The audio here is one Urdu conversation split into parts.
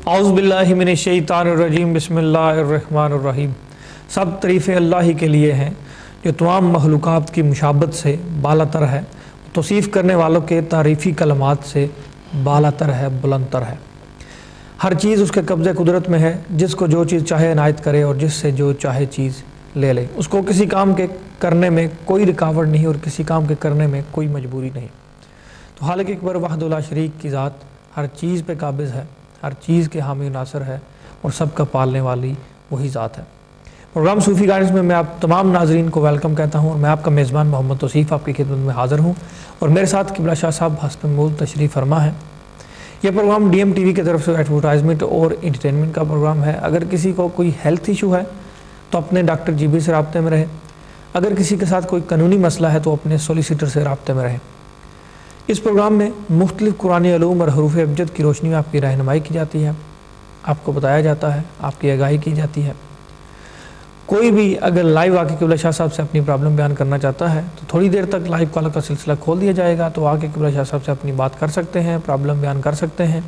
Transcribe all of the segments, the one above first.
اعوذ باللہ من الشیطان الرجیم بسم اللہ الرحمن الرحیم۔ سب تعریفیں اللہ ہی کے لیے ہیں جو تمام مخلوقات کی مشابہت سے بالا تر ہے، توصیف کرنے والوں کے تعریفی کلمات سے بالا تر ہے، بلند تر ہے۔ ہر چیز اس کے قبضے قدرت میں ہے، جس کو جو چیز چاہے عنایت کرے اور جس سے جو چاہے چیز لے لے۔ اس کو کسی کام کے کرنے میں کوئی رکاوٹ نہیں اور کسی کام کے کرنے میں کوئی مجبوری نہیں۔ تو خالق اکبر وحدہ لا شریک کی ذات ہر چیز پہ قابض ہے، ہر چیز کے حامی ناصر ہے اور سب کا پالنے والی وہی ذات ہے۔ پروگرام صوفی گائیڈنس میں آپ تمام ناظرین کو ویلکم کہتا ہوں اور میں آپ کا میزبان محمد توصیف آپ کی خدمت میں حاضر ہوں اور میرے ساتھ قبلہ شاہ صاحب حسب مول تشریف فرما ہے۔ یہ programme D M T V کی طرف سے ایڈورٹائزمنٹ اور انٹرٹینمنٹ کا پروگرام ہے۔ اگر کسی کو کوئی ہیلتھ ایشو ہے تو اپنے ڈاکٹر جی بی سے رابطے میں رہے، اگر کسی کے ساتھ کوئی قانونی مسئلہ ہے تو اپنے سولیسیٹر سے رابطے میں رہے۔ اس پروگرام میں مختلف قرآنی علوم اور حروف ابجد کی روشنی میں آپ کی رہنمائی کی جاتی ہے، آپ کو بتایا جاتا ہے، آپ کی آگاہی کی جاتی ہے۔ کوئی بھی اگر لائیو آ کے قبلہ شاہ صاحب سے اپنی پرابلم بیان کرنا چاہتا ہے تو تھوڑی دیر تک لائیو کال کا سلسلہ کھول دیا جائے گا، تو آ کے قبلہ شاہ صاحب سے اپنی بات کر سکتے ہیں، پرابلم بیان کر سکتے ہیں۔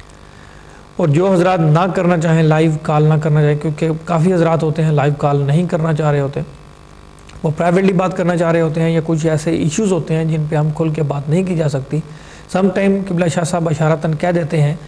اور جو حضرات نہ کرنا چاہیں، لائیو کال نہ کرنا چاہیں، کیونکہ کافی حضرات ہوتے ہیں لائیو کال نہیں کرنا چاہ رہے ہوتے، وہ پرائیویٹلی بات کرنا چاہ رہے ہوتے ہیں، یا کچھ ایسے ایشوز ہوتے ہیں جن پہ ہم کھل کے بات نہیں کی جا سکتی۔ سم ٹائم قبلہ شاہ صاحب اشارتاً کہہ دیتے ہیں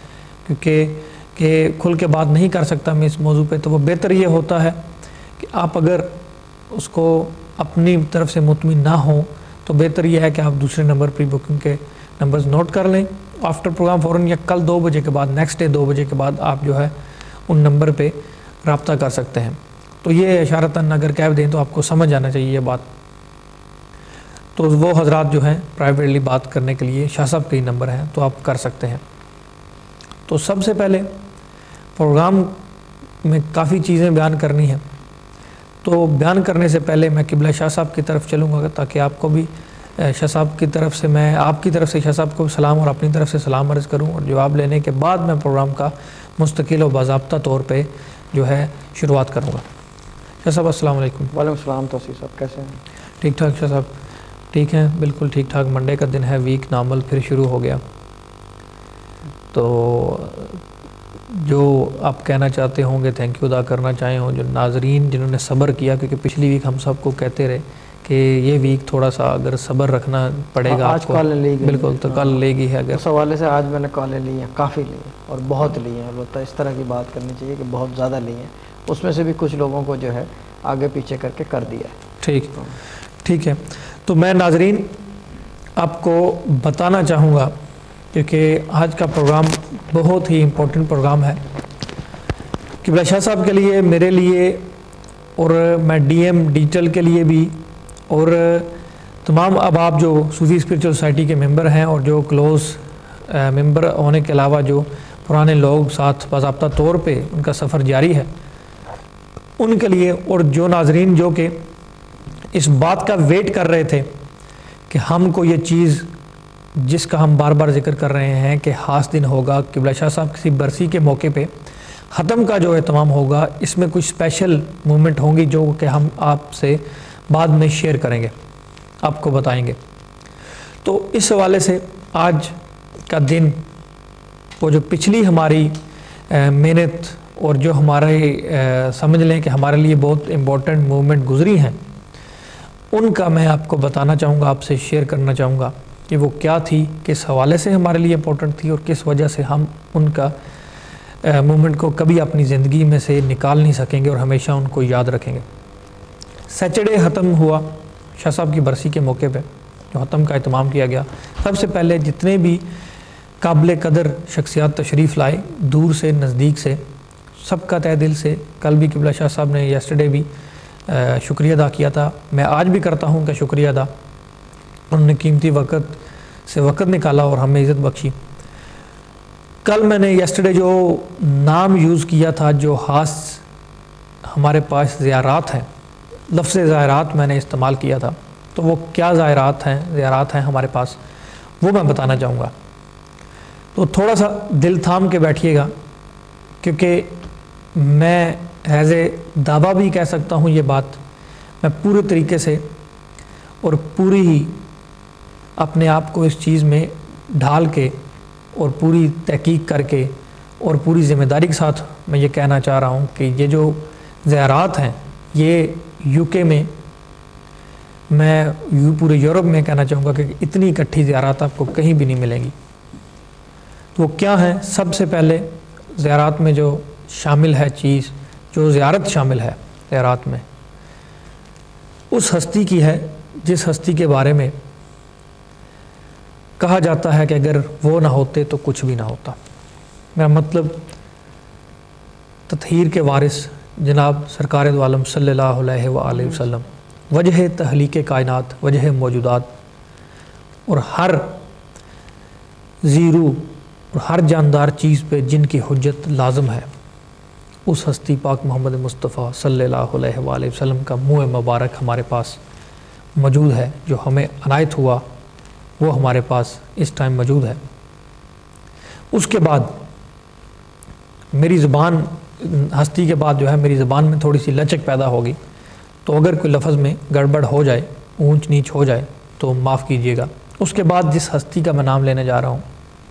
کہ کھل کے بات نہیں کر سکتا میں اس موضوع پہ، تو وہ بہتر یہ ہوتا ہے کہ آپ اگر اس کو اپنی طرف سے مطمئن نہ ہوں تو بہتر یہ ہے کہ آپ دوسرے نمبر پری بکنگ کے نمبرز نوٹ کر لیں، آفٹر پروگرام فوراً یا کل 2 بجے کے بعد، نیکسٹ ڈے 2 بجے کے بعد آپ جو ہے ان نمبر پہ رابطہ کر سکتے ہیں۔ تو یہ اشارتاً اگر کہہ دیں تو آپ کو سمجھ آنا چاہیے یہ بات۔ تو وہ حضرات جو ہیں پرائیویٹلی بات کرنے کے لیے شاہ صاحب کے ہی نمبر ہیں تو آپ کر سکتے ہیں۔ تو سب سے پہلے پروگرام میں کافی چیزیں بیان کرنی ہیں، تو بیان کرنے سے پہلے میں قبلہ شاہ صاحب کی طرف چلوں گا تاکہ آپ کو بھی شاہ صاحب کی طرف سے، میں آپ کی طرف سے شاہ صاحب کو سلام اور اپنی طرف سے سلام عرض کروں، اور جواب لینے کے بعد میں پروگرام کا مستقل و باضابطہ طور پہ جو ہے شروعات کروں گا۔ شاہ صاحب السلام علیکم۔ وعلیکم السلام توصیف صاحب، کیسے ہیں؟ ٹھیک ٹھاک شاہ صاحب، ٹھیک ہیں، بالکل ٹھیک ٹھاک۔ منڈے کا دن ہے، ویک نارمل پھر شروع ہو گیا، تو جو آپ کہنا چاہتے ہوں گے، تھینک یو ادا کرنا چاہے ہوں جو ناظرین جنہوں نے صبر کیا، کیونکہ پچھلی ویک ہم سب کو کہتے رہے کہ یہ ویک تھوڑا سا اگر صبر رکھنا پڑے گا آپ کو، بالکل تو کل لے گی ہے۔ اگر اس حوالے سے آج میں نے کالیں لی ہیں، کافی لی ہیں اور بہت لی ہیں، البتہ اس طرح کی بات کرنی چاہیے کہ بہت زیادہ لی ہیں، اس میں سے بھی کچھ لوگوں کو جو ہے آگے پیچھے کر کے کر دیا ہے۔ ٹھیک ہے، تو میں ناظرین آپ کو بتانا چاہوں گا کیونکہ آج کا پروگرام بہت ہی امپورٹنٹ پروگرام ہے قبلہ شاہ صاحب کے لیے، میرے لیے، اور میں ڈی ایم ڈیجیٹل کے لیے بھی، اور تمام احباب جو صوفی اسپریچول سوسائٹی کے ممبر ہیں اور جو کلوز ممبر ہونے کے علاوہ جو پرانے لوگ ساتھ باضابطہ طور پہ ان کا سفر جاری ہے، ان کے لیے، اور جو ناظرین جو کہ اس بات کا ویٹ کر رہے تھے کہ ہم کو یہ چیز جس کا ہم بار بار ذکر کر رہے ہیں کہ خاص دن ہوگا قبلہ شاہ صاحب کسی برسی کے موقع پہ ختم کا جو اہتمام ہوگا، اس میں کچھ اسپیشل مومنٹ ہوں گی جو کہ ہم آپ سے بعد میں شیئر کریں گے، آپ کو بتائیں گے۔ تو اس حوالے سے آج کا دن، وہ جو پچھلی ہماری محنت اور جو ہمارے سمجھ لیں کہ ہمارے لیے بہت امپورٹنٹ موومنٹ گزری ہیں، ان کا میں آپ کو بتانا چاہوں گا، آپ سے شیئر کرنا چاہوں گا کہ وہ کیا تھی، کس حوالے سے ہمارے لیے امپورٹنٹ تھی اور کس وجہ سے ہم ان کا موومنٹ کو کبھی اپنی زندگی میں سے نکال نہیں سکیں گے اور ہمیشہ ان کو یاد رکھیں گے۔ سیچرڈے ختم ہوا شاہ صاحب کی برسی کے موقع پہ، جو ختم کا اہتمام کیا گیا۔ سب سے پہلے جتنے بھی قابل قدر شخصیات تشریف لائے، دور سے نزدیک سے، سب کا تہ دل سے کل بھی قبلہ شاہ صاحب نے یسٹرڈے بھی شکریہ ادا کیا تھا، میں آج بھی کرتا ہوں کہ شکریہ ادا، انہوں نے قیمتی وقت سے وقت نکالا اور ہمیں عزت بخشی۔ کل میں نے یسٹرڈے جو نام یوز کیا تھا، جو خاص ہمارے پاس زیارات ہیں، لفظ زائرات میں نے استعمال کیا تھا، تو وہ کیا زائرات ہیں ہمارے پاس، وہ میں بتانا چاہوں گا۔ تو تھوڑا سا دل تھام کے بیٹھیے گا، کیونکہ میں ایز اے دعویٰ بھی کہہ سکتا ہوں یہ بات، میں پورے طریقے سے اور پوری ہی اپنے آپ کو اس چیز میں ڈھال کے اور پوری تحقیق کر کے اور پوری ذمہ داری کے ساتھ میں یہ کہنا چاہ رہا ہوں کہ یہ جو زیارات ہیں یہ یو کے میں پورے یورپ میں کہنا چاہوں گا کہ اتنی اکٹھی زیارات آپ کو کہیں بھی نہیں ملیں گی۔ تو وہ کیا ہیں؟ سب سے پہلے زیارات میں جو شامل ہے چیز، جو زیارت شامل ہے زیارات میں، اس ہستی کی ہے جس ہستی کے بارے میں کہا جاتا ہے کہ اگر وہ نہ ہوتے تو کچھ بھی نہ ہوتا۔ میرا مطلب تطہیر کے وارث جناب سرکار دو عالم صلی اللہ علیہ وآلہ وسلم، وجہ تخلیق کائنات، وجہ موجودات، اور ہر زیرو اور ہر جاندار چیز پہ جن کی حجت لازم ہے، اس ہستی پاک محمد مصطفیٰ صلی اللہ علیہ وآلہ وسلم کا منہ مبارک ہمارے پاس موجود ہے، جو ہمیں عنایت ہوا وہ ہمارے پاس اس ٹائم موجود ہے۔ اس کے بعد میری زبان، ہستی کے بعد جو ہے میری زبان میں تھوڑی سی لچک پیدا ہوگی، تو اگر کوئی لفظ میں گڑبڑ ہو جائے، اونچ نیچ ہو جائے تو معاف کیجیے گا۔ اس کے بعد جس ہستی کا میں نام لینے جا رہا ہوں،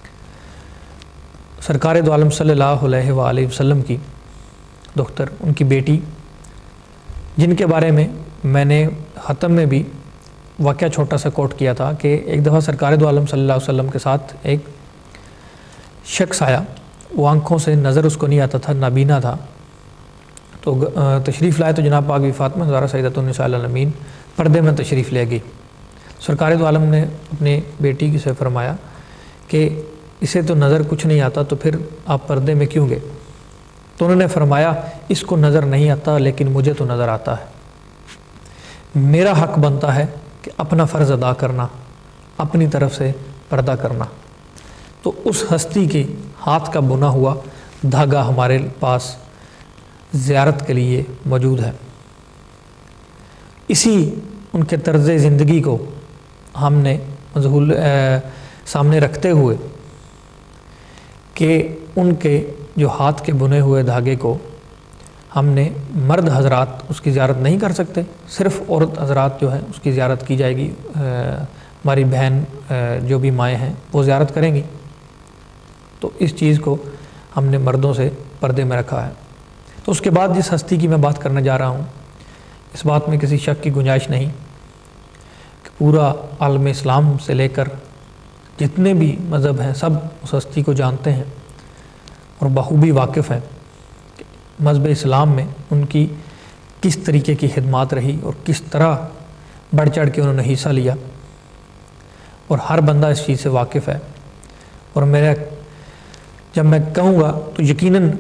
سرکار دو عالم صلی اللہ علیہ وآلہ وسلم کی دختر، ان کی بیٹی، جن کے بارے میں نے ختم میں بھی واقعہ چھوٹا سا کوٹ کیا تھا کہ ایک دفعہ سرکار دو عالم صلی اللہ علیہ وسلم کے ساتھ ایک شخص آیا، وہ آنکھوں سے نظر اس کو نہیں آتا تھا، نابینا تھا، تو تشریف لائے تو جناب پاک بی فاطمہ زہرا سیدۃ النساء العالمین پردے میں تشریف لے گئی۔ سرکار دو عالم نے اپنے بیٹی سے فرمایا کہ اسے تو نظر کچھ نہیں آتا، تو پھر آپ پردے میں کیوں گئے؟ تو انہوں نے فرمایا اس کو نظر نہیں آتا لیکن مجھے تو نظر آتا ہے، میرا حق بنتا ہے کہ اپنا فرض ادا کرنا، اپنی طرف سے پردہ کرنا۔ تو اس ہستی کے ہاتھ کا بنا ہوا دھاگا ہمارے پاس زیارت کے لیے موجود ہے۔ اسی ان کے طرز زندگی کو ہم نے سامنے رکھتے ہوئے کہ ان کے جو ہاتھ کے بنے ہوئے دھاگے کو ہم نے مرد حضرات اس کی زیارت نہیں کر سکتے، صرف عورت حضرات جو ہیں اس کی زیارت کی جائے گی، ہماری بہن جو بھی مائیں ہیں وہ زیارت کریں گی۔ تو اس چیز کو ہم نے مردوں سے پردے میں رکھا ہے۔ تو اس کے بعد جس ہستی کی میں بات کرنے جا رہا ہوں، اس بات میں کسی شک کی گنجائش نہیں کہ پورا عالم اسلام سے لے کر جتنے بھی مذہب ہیں سب اس ہستی کو جانتے ہیں اور بخوبی واقف ہیں کہ مذہب اسلام میں ان کی کس طریقے کی خدمات رہی اور کس طرح بڑھ چڑھ کے انہوں نے حصہ لیا، اور ہر بندہ اس چیز سے واقف ہے۔ اور جب میں کہوں گا تو یقیناً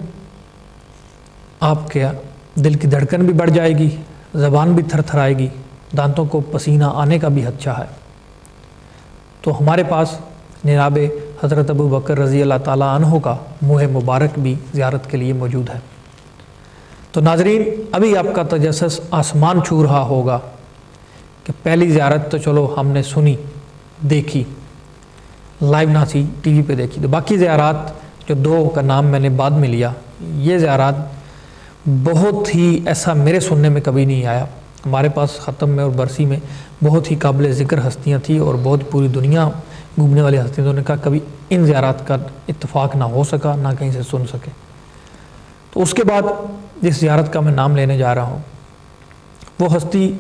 آپ کے دل کی دھڑکن بھی بڑھ جائے گی، زبان بھی تھر تھرائے گی، دانتوں کو پسینہ آنے کا بھی خدشہ ہے۔ تو ہمارے پاس جناب حضرت ابو بکر رضی اللہ تعالیٰ عنہ کا منہ مبارک بھی زیارت کے لیے موجود ہے۔ تو ناظرین، ابھی آپ کا تجسس آسمان چھو رہا ہوگا کہ پہلی زیارت تو چلو ہم نے سنی، دیکھی، لائیو نہ تھی، ٹی وی پہ دیکھی، تو باقی زیارات جو دو کا نام میں نے بعد میں لیا، یہ زیارات بہت ہی ایسا میرے سننے میں کبھی نہیں آیا۔ ہمارے پاس ختم میں اور برسی میں بہت ہی قابل ذکر ہستیاں تھیں اور بہت پوری دنیا گھومنے والی ہستیاں، تو نے کہا کبھی ان زیارات کا اتفاق نہ ہو سکا، نہ کہیں سے سن سکے۔ تو اس کے بعد جس زیارت کا میں نام لینے جا رہا ہوں، وہ ہستی،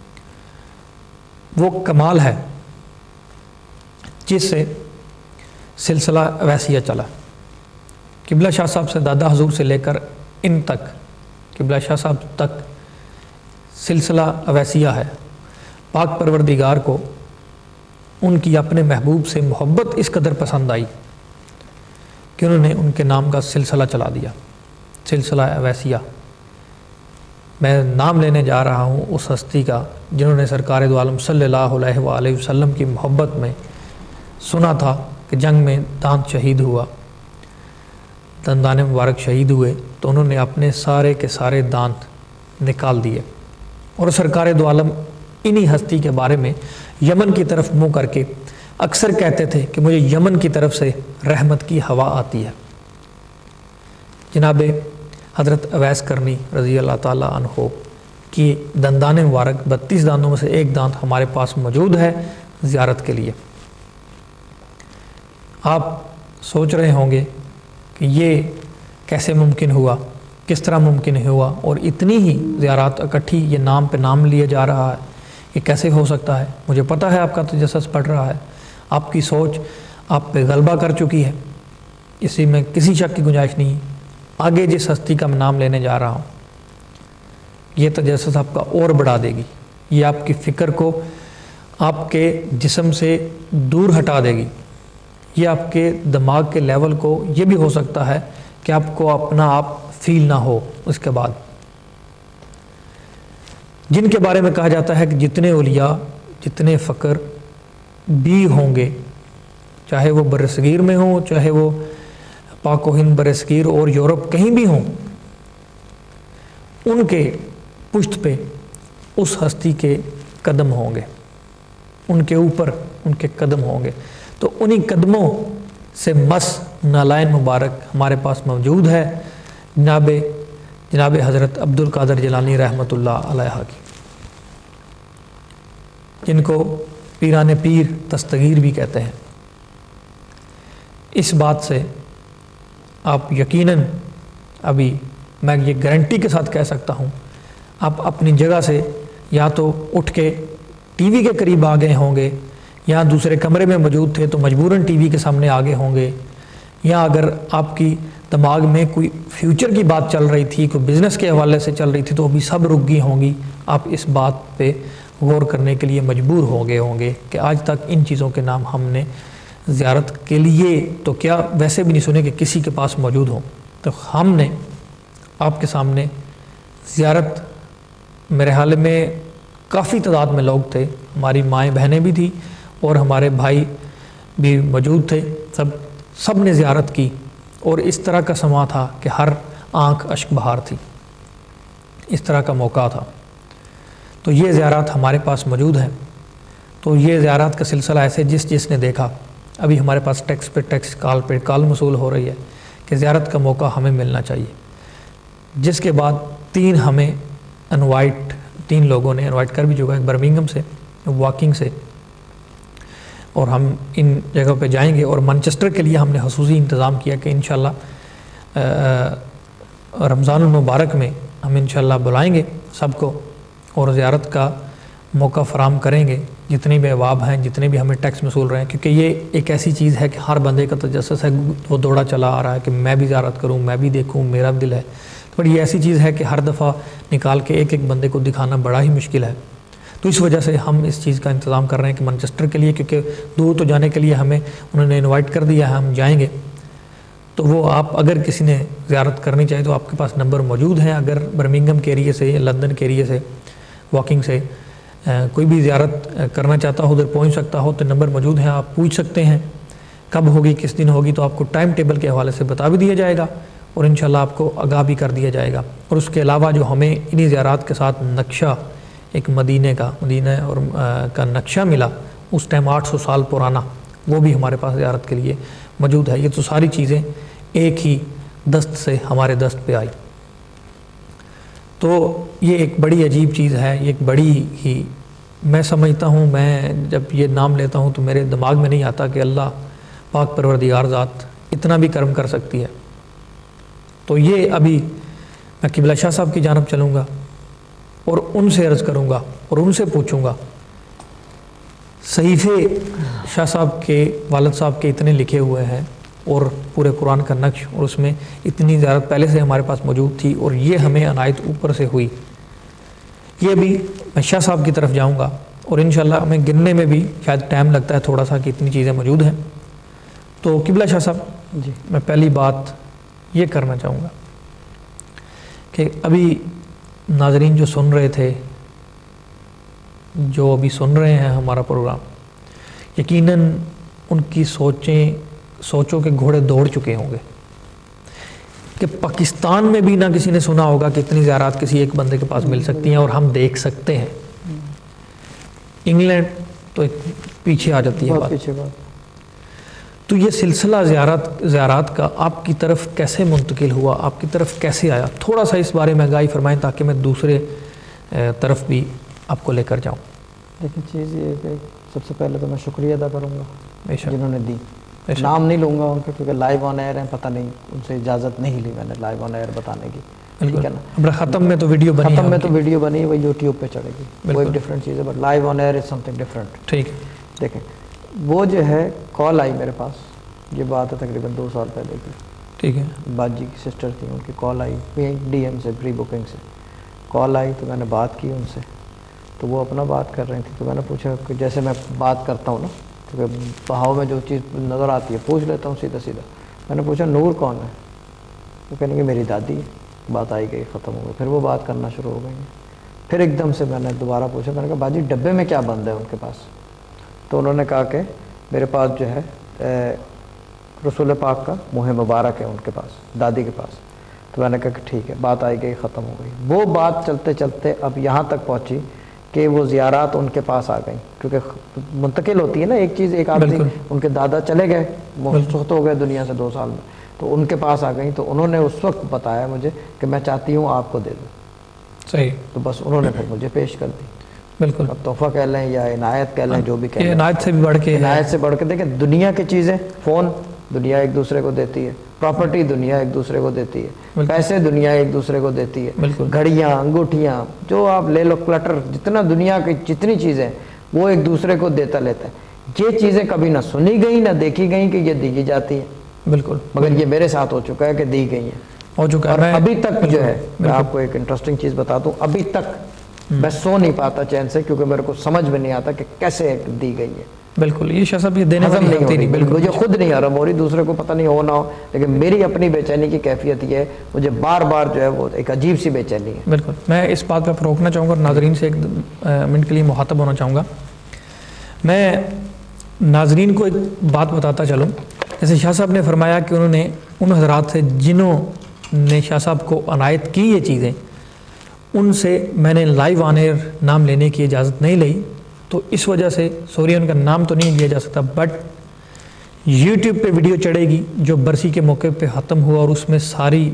وہ کمال ہے جس سے سلسلہ اویسیہ چلا۔ قبلہ شاہ صاحب سے، دادا حضور سے لے کر ان تک، قبلہ شاہ صاحب تک سلسلہ اویسیہ ہے۔ پاک پروردگار کو ان کی اپنے محبوب سے محبت اس قدر پسند آئی کہ انہوں نے ان کے نام کا سلسلہ چلا دیا، سلسلہ اویسیہ۔ میں نام لینے جا رہا ہوں اس ہستی کا جنہوں نے سرکار دو عالم صلی اللہ علیہ وآلہ وسلم کی محبت میں سنا تھا کہ جنگ میں دانت شہید ہوا، دندان مبارک شہید ہوئے، تو انہوں نے اپنے سارے کے سارے دانت نکال دیے، اور سرکار دو عالم انہی ہستی کے بارے میں یمن کی طرف منہ کر کے اکثر کہتے تھے کہ مجھے یمن کی طرف سے رحمت کی ہوا آتی ہے۔ جناب حضرت اویس کرنی رضی اللہ تعالیٰ عنہ کی دندان مبارک 32 دانتوں میں سے ایک دانت ہمارے پاس موجود ہے زیارت کے لیے۔ آپ سوچ رہے ہوں گے کہ یہ کیسے ممکن ہوا، کس طرح ممکن ہوا، اور اتنی ہی زیارات اکٹھی یہ نام پہ نام لیا جا رہا ہے، یہ کیسے ہو سکتا ہے؟ مجھے پتہ ہے آپ کا تجسس پڑھ رہا ہے، آپ کی سوچ آپ پہ غلبہ کر چکی ہے، اسی میں کسی شک کی گنجائش نہیں۔ آگے جس ہستی کا میں نام لینے جا رہا ہوں یہ تجسس آپ کا اور بڑھا دے گی، یہ آپ کی فکر کو آپ کے جسم سے دور ہٹا دے گی، یہ آپ کے دماغ کے لیول کو یہ بھی ہو سکتا ہے کہ آپ کو اپنا آپ فیل نہ ہو۔ اس کے بعد جن کے بارے میں کہا جاتا ہے کہ جتنے اولیاء، جتنے فقر بھی ہوں گے، چاہے وہ برصغیر میں ہوں، چاہے وہ پاک و ہند برصغیر اور یورپ کہیں بھی ہوں، ان کے پشت پہ اس ہستی کے قدم ہوں گے، ان کے اوپر ان کے قدم ہوں گے۔ تو انہی قدموں سے مس نالائن مبارک ہمارے پاس موجود ہے، جناب حضرت عبد القادر جیلانی رحمۃ اللہ علیہ کی، جن کو پیران پیر دستگیر بھی کہتے ہیں۔ اس بات سے آپ یقیناً، ابھی میں یہ گارنٹی کے ساتھ کہہ سکتا ہوں، آپ اپنی جگہ سے یا تو اٹھ کے ٹی وی کے قریب آ گئے ہوں گے، یا دوسرے کمرے میں موجود تھے تو مجبوراً ٹی وی کے سامنے آگے ہوں گے، یا اگر آپ کی دماغ میں کوئی فیوچر کی بات چل رہی تھی، کوئی بزنس کے حوالے سے چل رہی تھی، تو ابھی سب رک گئی ہوں گی۔ آپ اس بات پہ غور کرنے کے لیے مجبور ہو گئے ہوں گے کہ آج تک ان چیزوں کے نام ہم نے زیارت کے لیے تو کیا ویسے بھی نہیں سنے کہ کسی کے پاس موجود ہوں۔ تو ہم نے آپ کے سامنے زیارت، میرے حال میں کافی تعداد میں لوگ تھے، ہماری مائیں بہنیں بھی تھیں اور ہمارے بھائی بھی موجود تھے، سب نے زیارت کی، اور اس طرح کا سما تھا کہ ہر آنکھ اشک بہار تھی، اس طرح کا موقع تھا۔ تو یہ زیارات ہمارے پاس موجود ہیں۔ تو یہ زیارات کا سلسلہ ایسے جس نے دیکھا، ابھی ہمارے پاس ٹیکس پہ ٹیکس، کال پہ کال موصول ہو رہی ہے کہ زیارت کا موقع ہمیں ملنا چاہیے، جس کے بعد تین لوگوں نے انوائٹ کر بھی چکا ہے، برمنگھم سے، واکنگ سے، اور ہم ان جگہ پہ جائیں گے۔ اور مانچسٹر کے لیے ہم نے خصوصی انتظام کیا کہ انشاءاللہ رمضان المبارک میں ہم انشاءاللہ بلائیں گے سب کو اور زیارت کا موقع فراہم کریں گے، جتنے بھی احباب ہیں، جتنے بھی ہمیں ٹیکس موصول رہے ہیں، کیونکہ یہ ایک ایسی چیز ہے کہ ہر بندے کا تجسس ہے، وہ دوڑا چلا آ رہا ہے کہ میں بھی زیارت کروں، میں بھی دیکھوں، میرا بھی دل ہے۔ تو یہ ایسی چیز ہے کہ ہر دفعہ نکال کے ایک بندے کو دکھانا بڑا ہی مشکل ہے۔ تو اس وجہ سے ہم اس چیز کا انتظام کر رہے ہیں کہ مانچسٹر کے لیے، کیونکہ دور تو جانے کے لیے ہمیں انہوں نے انوائٹ کر دیا ہے، ہم جائیں گے۔ تو وہ آپ اگر کسی نے زیارت کرنی چاہے تو آپ کے پاس نمبر موجود ہیں، اگر برمنگھم کے ایریے سے، لندن کے ایریے سے، واکنگ سے کوئی بھی زیارت کرنا چاہتا ہو، ادھر پہنچ سکتا ہو، تو نمبر موجود ہیں، آپ پوچھ سکتے ہیں کب ہوگی، کس دن ہوگی، تو آپ کو ٹائم ٹیبل کے حوالے سے بتا بھی دیا جائے گا اور انشاءاللہ آپ کو آگاہ بھی کر دیا جائے گا۔ اور اس کے علاوہ جو ہمیں انہی زیارات کے ساتھ نقشہ، ایک مدینہ اور کا نقشہ ملا، اس ٹائم 800 سال پرانا، وہ بھی ہمارے پاس زیارت کے لیے موجود ہے۔ یہ تو ساری چیزیں ایک ہی دست سے ہمارے دست پہ آئی۔ تو یہ ایک بڑی عجیب چیز ہے، یہ ایک بڑی ہی، میں سمجھتا ہوں، میں جب یہ نام لیتا ہوں تو میرے دماغ میں نہیں آتا کہ اللہ پاک پروردگار ذات اتنا بھی کرم کر سکتی ہے۔ تو یہ ابھی میں قبلہ شاہ صاحب کی جانب چلوں گا اور ان سے عرض کروں گا اور ان سے پوچھوں گا، صحیفے شاہ صاحب کے والد صاحب کے اتنے لکھے ہوئے ہیں اور پورے قرآن کا نقش، اور اس میں اتنی زیارت پہلے سے ہمارے پاس موجود تھی اور یہ ہمیں عنایت اوپر سے ہوئی۔ یہ بھی میں شاہ صاحب کی طرف جاؤں گا اور انشاءاللہ ہمیں گننے میں بھی شاید ٹائم لگتا ہے تھوڑا سا کہ اتنی چیزیں موجود ہیں۔ تو قبلہ شاہ صاحب جی، میں پہلی بات یہ کرنا چاہوں گا کہ ابھی ناظرین جو سن رہے تھے، جو ابھی سن رہے ہیں ہمارا پروگرام، یقیناً ان کی سوچوں کے گھوڑے دوڑ چکے ہوں گے کہ پاکستان میں بھی نہ کسی نے سنا ہوگا کہ اتنی زیارات کسی ایک بندے کے پاس مل سکتی ہیں اور ہم دیکھ سکتے ہیں۔ انگلینڈ تو پیچھے آ جاتی ہے بات۔ تو یہ سلسلہ زیارات کا آپ کی طرف کیسے منتقل ہوا، آپ کی طرف کیسے آیا، تھوڑا سا اس بارے میں آگاہی فرمائیں تاکہ میں دوسرے طرف بھی آپ کو لے کر جاؤں۔ لیکن چیز یہ ہے کہ سب سے پہلے تو میں شکریہ ادا کروں گا جنہوں نے دی، نام نہیں لوں گا ان کے کیونکہ لائیو آن ایئر ہیں، پتہ نہیں ان سے اجازت نہیں لی میں نے لائیو آن ایئر بتانے کی، ٹھیک ہے نا. ختم میں تو ویڈیو بنی، ختم میں تو ویڈیو بنی وہ یوٹیوب پہ چڑھے گی، وہ ایک ڈفرینٹ چیز ہے، but live on air is something different. ٹھیک ہے. دیکھیں وہ جو ہے کال آئی میرے پاس، یہ بات ہے تقریباً 2 سال پہلے کی. ٹھیک ہے. باجی کی سسٹر تھی، ان کی کال آئی ڈی ایم سے، پری بکنگ سے کال آئی، تو میں نے بات کی ان سے، تو وہ اپنا بات کر رہی تھی. تو میں نے پوچھا کہ جیسے میں بات کرتا ہوں نا، کیونکہ بہاؤ میں جو چیز نظر آتی ہے پوچھ لیتا ہوں سیدھا سیدھا. میں نے پوچھا نور کون ہے؟ وہ کہنے کہ میری دادی ہے. بات آئی گئی، ختم ہو گئی. پھر وہ بات کرنا شروع ہو گئی. پھر ایک دم سے میں نے دوبارہ پوچھا، میں نے کہا باجی ڈبے میں کیا بند ہے ان کے پاس؟ تو انہوں نے کہا کہ میرے پاس جو ہے رسول پاک کا منہ مبارک ہے ان کے پاس، دادی کے پاس. تو میں نے کہا کہ ٹھیک ہے. بات آئی گئی، ختم ہو گئی. وہ بات چلتے چلتے اب یہاں تک پہنچی کہ وہ زیارات ان کے پاس آ گئیں، کیونکہ منتقل ہوتی ہے نا ایک چیز. ایک آدمی ان کے دادا چلے گئے، رخصت ہو گئے دنیا سے 2 سال میں، تو ان کے پاس آ گئیں. تو انہوں نے اس وقت بتایا مجھے کہ میں چاہتی ہوں آپ کو دے دوں. صحیح. تو بس انہوں نے پھر مجھے پیش کر دی. بالکل. اب تحفہ کہہ لیں یا عنایت کہہ لیں، جو بھی کہہ لیں. عنایت سے بھی بڑھ کے، عنایت سے بڑھ کے. دیکھیں دنیا کی چیزیں، فون دنیا ایک دوسرے کو دیتی ہے، پراپرٹی دنیا ایک دوسرے کو دیتی ہے، پیسے دنیا ایک دوسرے کو دیتی ہے، گھڑیاں، انگوٹھیاں، جو آپ لے لو، کلٹر، جتنا دنیا کی جتنی چیزیں وہ ایک دوسرے کو دیتا لیتا ہے. یہ چیزیں کبھی نہ سنی گئی نہ دیکھی گئیں کہ یہ دی جاتی ہیں. بالکل. مگر یہ میرے ساتھ ہو چکا ہے کہ دی گئی ہیں، ہو چکا ہے. ابھی تک جو ہے میں آپ کو ایک انٹرسٹنگ چیز بتا دوں، ابھی تک میں سو نہیں پاتا چین سے، کیونکہ میرے کو سمجھ میں نہیں آتا کہ کیسے دی گئی ہے. بالکل. یہ شاہ صاحب یہ دینے والی نہیں نہیں. بالکل. مجھے خود نہیں حرم ہو رہی، دوسرے کو پتہ نہیں ہو نہ ہو، لیکن میری اپنی بے چینی کی کیفیت یہ ہے، مجھے بار بار جو ہے وہ ایک عجیب سی بے چینی ہے. بالکل. میں اس بات پہ روکنا چاہوں گا اور ناظرین سے ایک منٹ کے لیے مخاطب ہونا چاہوں گا. میں ناظرین کو ایک بات بتاتا چلوں. جیسے شاہ صاحب نے فرمایا کہ انہوں نے ان حضرات سے جنہوں نے شاہ صاحب کو عنایت کی یہ چیزیں، ان سے میں نے لائیو آن ایئر نام لینے کی اجازت نہیں لی. تو اس وجہ سے سوری ان کا نام تو نہیں لیا جا سکتا، بٹ یوٹیوب پہ ویڈیو چڑھے گی جو برسی کے موقع پہ ختم ہوا، اور اس میں ساری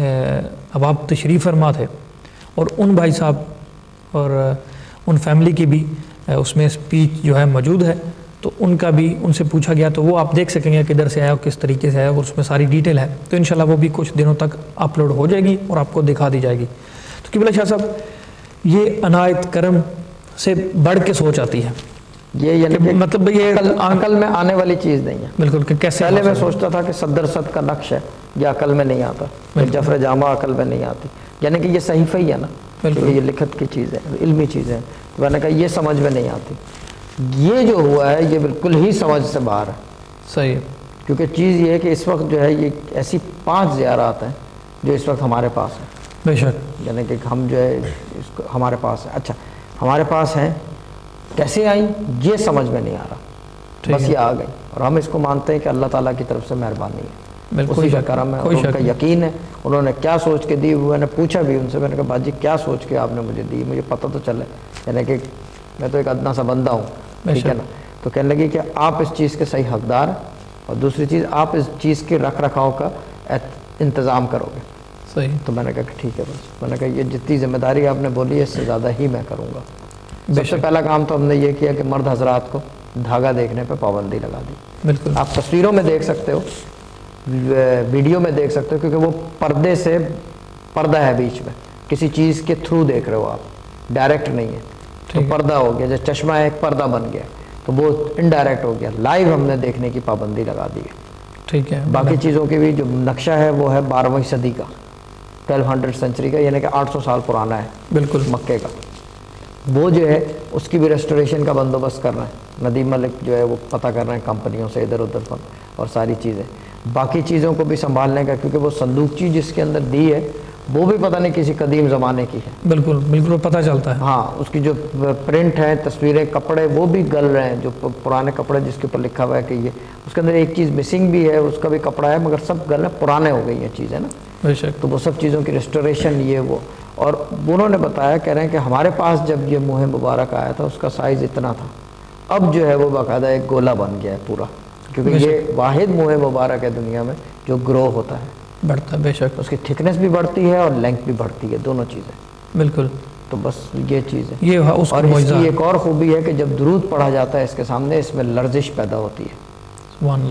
اب آپ تشریف فرما تھے، اور ان بھائی صاحب اور ان فیملی کی بھی اس میں اسپیچ جو ہے موجود ہے. تو ان کا بھی ان سے پوچھا گیا، تو وہ آپ دیکھ سکیں گے کدھر سے آیا اور کس طریقے سے آیا، اور اس میں ساری ڈیٹیل ہے. تو انشاءاللہ وہ بھی کچھ دنوں تک اپلوڈ ہو جائے گی اور آپ کو دکھا دی جائے گی. تو قبلہ شاہ صاحب یہ عنایت کرم سے بڑھ کے سوچ آتی ہے. یہ یعنی مطلب یہ عقل میں آنے والی چیز نہیں ہے. بالکل. کہ کیسے پہلے میں سوچتا تھا کہ صدر صد کا نقش ہے، یہ عقل میں نہیں آتا، جفر جامع عقل میں نہیں آتی. یعنی کہ یہ صحیفہ ہی ہے نا، یہ لکھت کی چیز ہے، علمی چیز ہے. تو میں نے کہا یہ سمجھ میں نہیں آتی. یہ جو ہوا ہے یہ بالکل ہی سمجھ سے باہر ہے. صحیح ہے. کیونکہ چیز یہ ہے کہ اس وقت جو ہے یہ ایسی 5 زیارات ہیں جو اس وقت ہمارے پاس ہیں. بے شک. یعنی کہ ہم جو ہے اس کو ہمارے پاس ہے. اچھا ہمارے پاس ہیں، کیسے آئیں یہ سمجھ میں نہیں آ رہا، بس یہ آ گئی. اور ہم اس کو مانتے ہیں کہ اللہ تعالیٰ کی طرف سے مہربانی ہے، اسی کا کرم ہے، اور ان کا یقین ہے. انہوں نے کیا سوچ کے دی، میں نے پوچھا بھی ان سے، میں نے کہا باجی کیا سوچ کے آپ نے مجھے دی، مجھے پتہ تو چلے. یعنی کہ میں تو ایک ادنا سا بندہ ہوں، ٹھیک ہے نا. تو کہنے لگی کہ آپ اس چیز کے صحیح حقدار ہیں، اور دوسری چیز آپ اس چیز کے رکھ رکھاؤ کا انتظام کرو گے. صحیح. تو میں نے کہا کہ ٹھیک ہے. بس میں نے کہا یہ جتنی ذمہ داری آپ نے بولی ہے اس سے زیادہ ہی میں کروں گا. سب سے پہلا کام تو ہم نے یہ کیا کہ مرد حضرات کو دھاگا دیکھنے پہ پابندی لگا دی. بالکل. آپ تصویروں میں دیکھ سکتے ہو، ویڈیو میں دیکھ سکتے ہو، کیونکہ وہ پردے سے پردہ ہے بیچ میں، کسی چیز کے تھرو دیکھ رہے ہو آپ، ڈائریکٹ نہیں ہے. تو پردہ ہو گیا، جیسے چشمہ ایک پردہ بن گیا، تو وہ انڈائریکٹ ہو گیا. لائیو ہم نے دیکھنے کی پابندی لگا دی ہے. ٹھیک ہے. باقی چیزوں کی بھی جو نقشہ ہے وہ ہے 12ویں صدی کا، 1200 سینچری کا، یعنی کہ 800 سال پرانا ہے. بالکل. مکے کا. وہ جو ہے اس کی بھی ریسٹوریشن کا بندوبست کر رہے ہیں. ندیم ملک جو ہے وہ پتہ کر رہے ہیں کمپنیوں سے ادھر ادھر پر، اور ساری چیزیں. باقی چیزوں کو بھی سنبھالنے کا، کیونکہ وہ صندوقچی جس کے اندر دی ہے وہ بھی پتہ نہیں کسی قدیم زمانے کی ہے. بالکل بالکل پتہ چلتا ہے. ہاں اس کی جو پرنٹ ہے، تصویریں، کپڑے وہ بھی گل رہے ہیں، جو پرانے کپڑے جس کے اوپر لکھا ہوا ہے کہ یہ، اس کے اندر ایک چیز مسنگ بھی ہے، اس کا بھی کپڑا ہے، مگر سب گل ہے، پرانے ہو گئی ہیں چیزیں نا. بے شک. تو وہ سب چیزوں کی ریسٹوریشن یہ وہ. اور انہوں نے بتایا، کہہ رہے ہیں کہ ہمارے پاس جب یہ منہ مبارک آیا تھا اس کا سائز اتنا تھا، اب جو ہے وہ باقاعدہ ایک گولا بن گیا ہے پورا، کیونکہ یہ واحد منہ مبارک ہے دنیا میں جو گرو ہوتا ہے، بڑھتا ہے. بے شک. اس کی تھکنس بھی بڑھتی ہے اور لینتھ بھی بڑھتی ہے، دونوں چیزیں. بالکل. تو بس یہ چیز ہے. یہ اس اور اس کی ایک اور خوبی ہے کہ جب درود پڑھا جاتا ہے اس کے سامنے، اس میں لرزش پیدا ہوتی ہے. سبحان اللہ.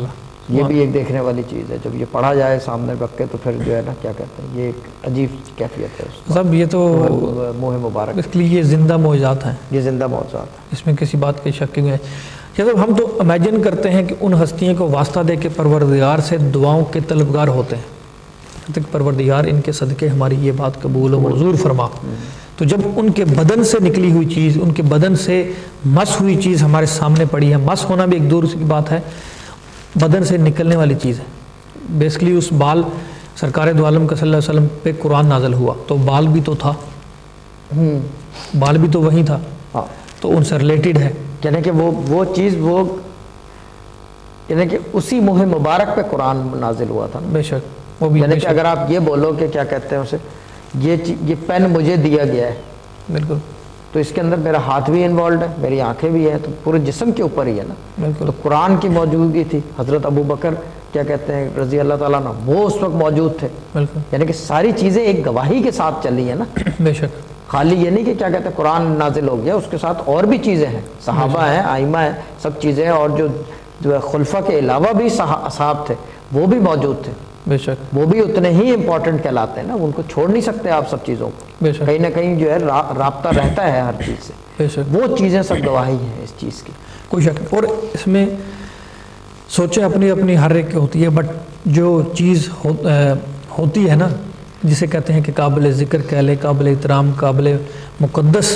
یہ بھی ایک دیکھنے والی چیز ہے. جب یہ پڑھا جائے سامنے رکھ کے تو پھر جو ہے نا کیا کہتے ہیں یہ ایک عجیب کیفیت ہے اس صاحب یہ تو موہ مبارک. اس لیے یہ زندہ معجزات ہیں, یہ زندہ معجزات ہیں, اس میں کسی بات کی شک نہیں ہے. جب ہم تو امیجن کرتے ہیں کہ ان ہستیوں کو واسطہ دے کے پروردگار سے دعاؤں کے طلبگار ہوتے ہیں, کہتے ہیں کہ پروردگار ان کے صدقے ہماری یہ بات قبول و منظور فرما. تو جب ان کے بدن سے نکلی ہوئی چیز, ان کے بدن سے مس ہوئی چیز ہمارے سامنے پڑی ہے, مس ہونا بھی ایک دور کی بات ہے, بدن سے نکلنے والی چیز ہے. بیسکلی اس بال سرکار دو عالم کا صلی اللہ علیہ وسلم پہ قرآن نازل ہوا تو بال بھی تو تھا, بال بھی تو وہی تھا, تو ان سے ریلیٹڈ ہے. یعنی کہ وہ چیز وہ یعنی کہ اسی موہ مبارک پہ قرآن نازل ہوا تھا. بے شک وہ بھی. یعنی کہ اگر آپ یہ بولو کہ کیا کہتے ہیں اسے, یہ پین مجھے دیا گیا ہے, بالکل, تو اس کے اندر میرا ہاتھ بھی انوالوڈ ہے, میری آنکھیں بھی ہیں, تو پورے جسم کے اوپر ہی ہے نا. بالکل. تو قرآن کی موجودگی تھی, حضرت ابو بکر کیا کہتے ہیں رضی اللہ تعالیٰ عنہ وہ اس وقت موجود تھے. بالکل. یعنی کہ ساری چیزیں ایک گواہی کے ساتھ چلی ہیں نا. بے شک. خالی یہ نہیں کہ کیا کہتے ہیں قرآن نازل ہو گیا, اس کے ساتھ اور بھی چیزیں ہیں, صحابہ ہیں, آئمہ ہیں, سب چیزیں ہیں, اور جو خلفاء کے علاوہ بھی اصحاب تھے وہ بھی موجود تھے. بے شک. وہ بھی اتنے ہی امپورٹنٹ کہلاتے ہیں نا, ان کو چھوڑ نہیں سکتے آپ سب چیزوں کو. بے شک. کہیں نہ کہیں جو ہے رابطہ رہتا ہے ہر چیز سے. بے شک. وہ چیزیں سب گواہی ہیں اس چیز کی, کوئی شک نہیں. اور اس میں سوچیں اپنی اپنی ہر ایک کی ہوتی ہے, بٹ جو چیز ہوتی ہے نا جسے کہتے ہیں کہ قابل ذکر کہہ لے, قابل احترام, قابل مقدس,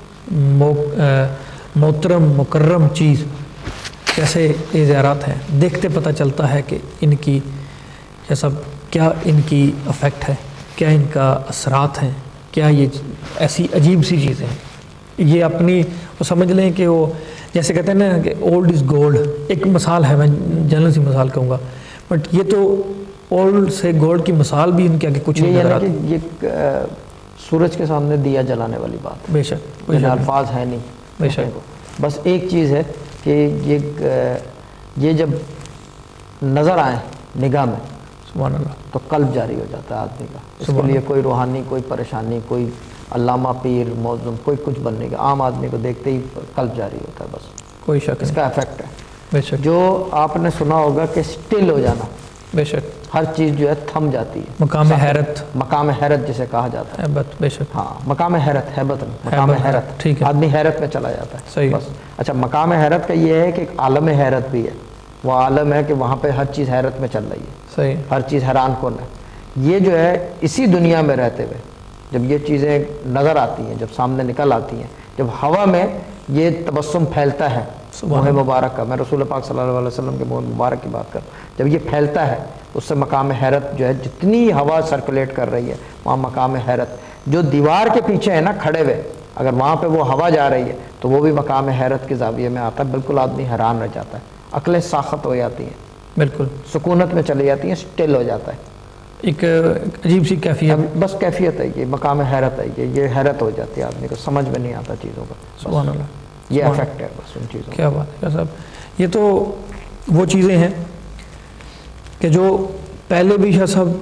محترم, مکرم چیز, کیسے یہ زیارات ہیں, دیکھتے پتہ چلتا ہے کہ ان کی سب کیا ان کی افیکٹ ہے, کیا ان کا اثرات ہیں, کیا یہ ایسی عجیب سی چیزیں ہیں. یہ اپنی وہ سمجھ لیں کہ وہ جیسے کہتے ہیں نا کہ اولڈ از گولڈ, ایک مثال ہے, میں جنرل سی مثال کہوں گا, بٹ یہ تو اولڈ سے گولڈ کی مثال بھی ان کے آگے کچھ نہیں نظر آتی. یہ سورج کے سامنے دیا جلانے والی بات. بے شک. الفاظ ہے نہیں. بے شک. بس ایک چیز ہے کہ یہ جب نظر آئیں نگاہ میں سبحان اللہ تو قلب جاری ہو جاتا ہے آدمی کا. اس کے لیے کوئی روحانی, کوئی پریشانی, کوئی علامہ, پیر, موذن, کوئی کچھ بننے کا, عام آدمی کو دیکھتے ہی قلب جاری ہوتا ہے. بس کوئی شک اس کا افیکٹ ہے. بے شک. جو آپ نے سنا ہوگا کہ سٹل ہو جانا, بے شک, ہر چیز جو ہے تھم جاتی ہے. مقام حیرت, مقام حیرت جسے کہا جاتا ہے. حیبت. بے شک. ہاں, مقام حیرت, حیبت نہیں, مقام حیرت. ٹھیک ہے, آدمی حیرت میں چلا جاتا ہے. صحیح. بس. اچھا, مقام حیرت کا یہ ہے کہ ایک عالم حیرت بھی ہے. وہ عالم ہے کہ وہاں پہ ہر چیز حیرت میں چل رہی ہے. صحیح. ہر چیز حیران کن ہے. یہ جو ہے اسی دنیا میں رہتے ہوئے جب یہ چیزیں نظر آتی ہیں, جب سامنے نکل آتی ہیں, جب ہوا میں یہ تبسم پھیلتا ہے موہ مبارک کا, میں رسول پاک صلی اللہ علیہ وسلم کے موہ مبارک کی بات کروں, جب یہ پھیلتا ہے اس سے مقام حیرت جو ہے, جتنی ہوا سرکولیٹ کر رہی ہے وہاں مقام حیرت, جو دیوار کے پیچھے ہے نا کھڑے ہوئے, اگر وہاں پہ وہ ہوا جا رہی ہے تو وہ بھی مقام حیرت کے زاویے میں آتا ہے. بالکل آدمی حیران رہ جاتا ہے, عقلیں ساخت ہو جاتی ہیں, بالکل سکونت میں چلی جاتی ہیں, سٹل ہو جاتا ہے. ایک عجیب سی کیفیت, بس کیفیت ہے یہ, مقام حیرت ہے یہ حیرت ہو جاتی ہے آدمی کو, سمجھ میں نہیں آتا چیزوں کا. سبحان اللہ, یہ افیکٹ ہے بس ان چیزوں. کیا بات ہے صاحب. یہ تو وہ چیزیں ہیں کہ جو پہلے بھی شاہ صاحب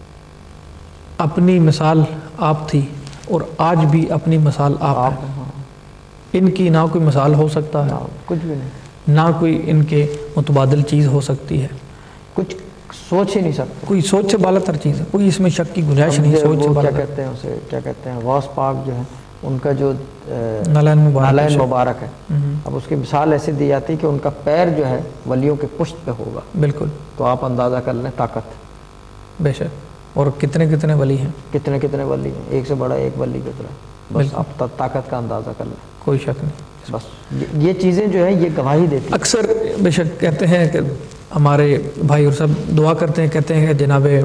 اپنی مثال آپ تھی اور آج بھی اپنی مثال آپ ہے. ان کی نہ کوئی مثال ہو سکتا ہے, کچھ بھی نہیں, نہ کوئی ان کے متبادل چیز ہو سکتی ہے, کچھ سوچ ہی نہیں سکتے. کوئی سوچ سے بالا تر چیز ہے, کوئی اس میں شک کی گنجائش نہیں. سوچ سے بالا کیا کہتے ہیں اسے, کیا کہتے ہیں, غوث پاک جو ہے ان کا جو نالین مبارک ہے, اب اس کی مثال ایسے دی جاتی ہے کہ ان کا پیر جو ہے ولیوں کے پشت پہ ہوگا. بالکل. تو آپ اندازہ کر لیں طاقت. بے شک. اور کتنے کتنے ولی ہیں, کتنے کتنے ولی ہیں, ایک سے بڑا ایک ولی کی طرح. بس آپ طاقت کا اندازہ کر لیں. کوئی شک نہیں. بس یہ چیزیں جو ہیں یہ گواہی دیتی ہیں. اکثر بے شک کہتے ہیں کہ ہمارے بھائی اور سب دعا کرتے ہیں, کہتے ہیں کہ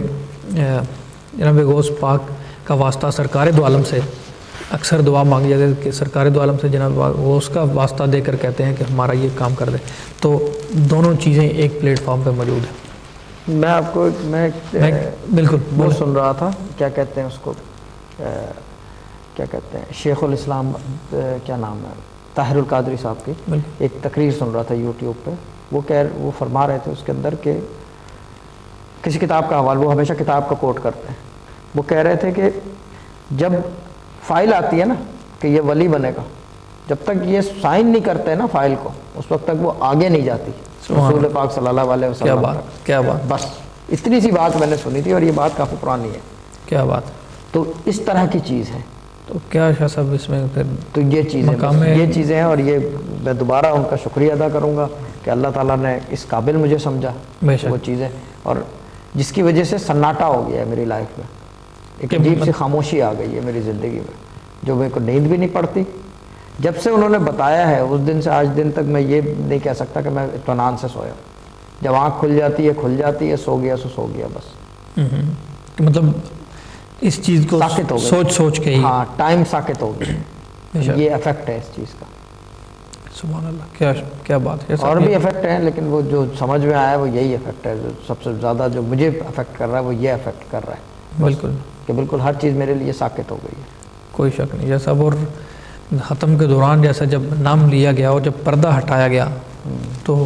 جناب غوث پاک کا واسطہ سرکار دو عالم سے, اکثر دعا مانگی جاتی ہے کہ سرکار دو عالم سے جناب غوث کا واسطہ دے کر کہتے ہیں کہ ہمارا یہ کام کر دے. تو دونوں چیزیں ایک پلیٹ فارم پہ موجود ہیں. میں آپ کو بالکل وہ سن رہا تھا, کیا کہتے ہیں اس کو, کیا کہتے ہیں, شیخ الاسلام کیا نام ہے, طاہر القادری صاحب کی ایک تقریر سن رہا تھا یوٹیوب پہ. وہ فرما رہے تھے اس کے اندر کہ کسی کتاب کا حوالہ, وہ ہمیشہ کتاب کا کوٹ کرتے ہیں. وہ کہہ رہے تھے کہ جب فائل آتی ہے نا کہ یہ ولی بنے گا, جب تک یہ سائن نہیں کرتے نا فائل کو, اس وقت تک وہ آگے نہیں جاتی. رسول پاک صلی اللہ علیہ کیا وسلم بات، کیا بات، بس اتنی سی بات میں نے سنی تھی اور یہ بات کافی پرانی ہے. کیا بات. تو اس طرح کی چیز ہے. تو کیا شاہ صاحب اس میں پھر تو یہ چیزیں مقام یہ چیزیں ہیں، اور یہ میں دوبارہ ان کا شکریہ ادا کروں گا کہ اللہ تعالیٰ نے اس قابل مجھے سمجھا بے شک. وہ چیزیں، اور جس کی وجہ سے سناٹا ہو گیا ہے میری لائف میں. ایک عجیب سی خاموشی آ گئی ہے میری زندگی میں، جو میرے کو نیند بھی نہیں پڑتی. جب سے انہوں نے بتایا ہے اس دن سے آج دن تک میں یہ نہیں کہہ سکتا کہ میں اطمینان سے سویا. جب آنکھ کھل جاتی ہے، سو گیا سو گیا بس. مطلب اس چیز کو ساکت ہو گئی. سوچ کے ہی. ہاں، ٹائم ساکت ہو گیا. یہ افیکٹ ہے اس چیز کا. سبحان اللہ، کیا بات ہے. اور بھی افیکٹ ہیں، لیکن وہ جو سمجھ میں آیا وہ یہی افیکٹ ہے. جو سب سے زیادہ جو مجھے افیکٹ کر رہا ہے وہ یہ افیکٹ کر رہا ہے. بالکل، کہ بالکل ہر چیز میرے لیے ساکت ہو گئی ہے. کوئی شک نہیں. جیسا اور ختم کے دوران جیسا جب نام لیا گیا اور جب پردہ ہٹایا گیا تو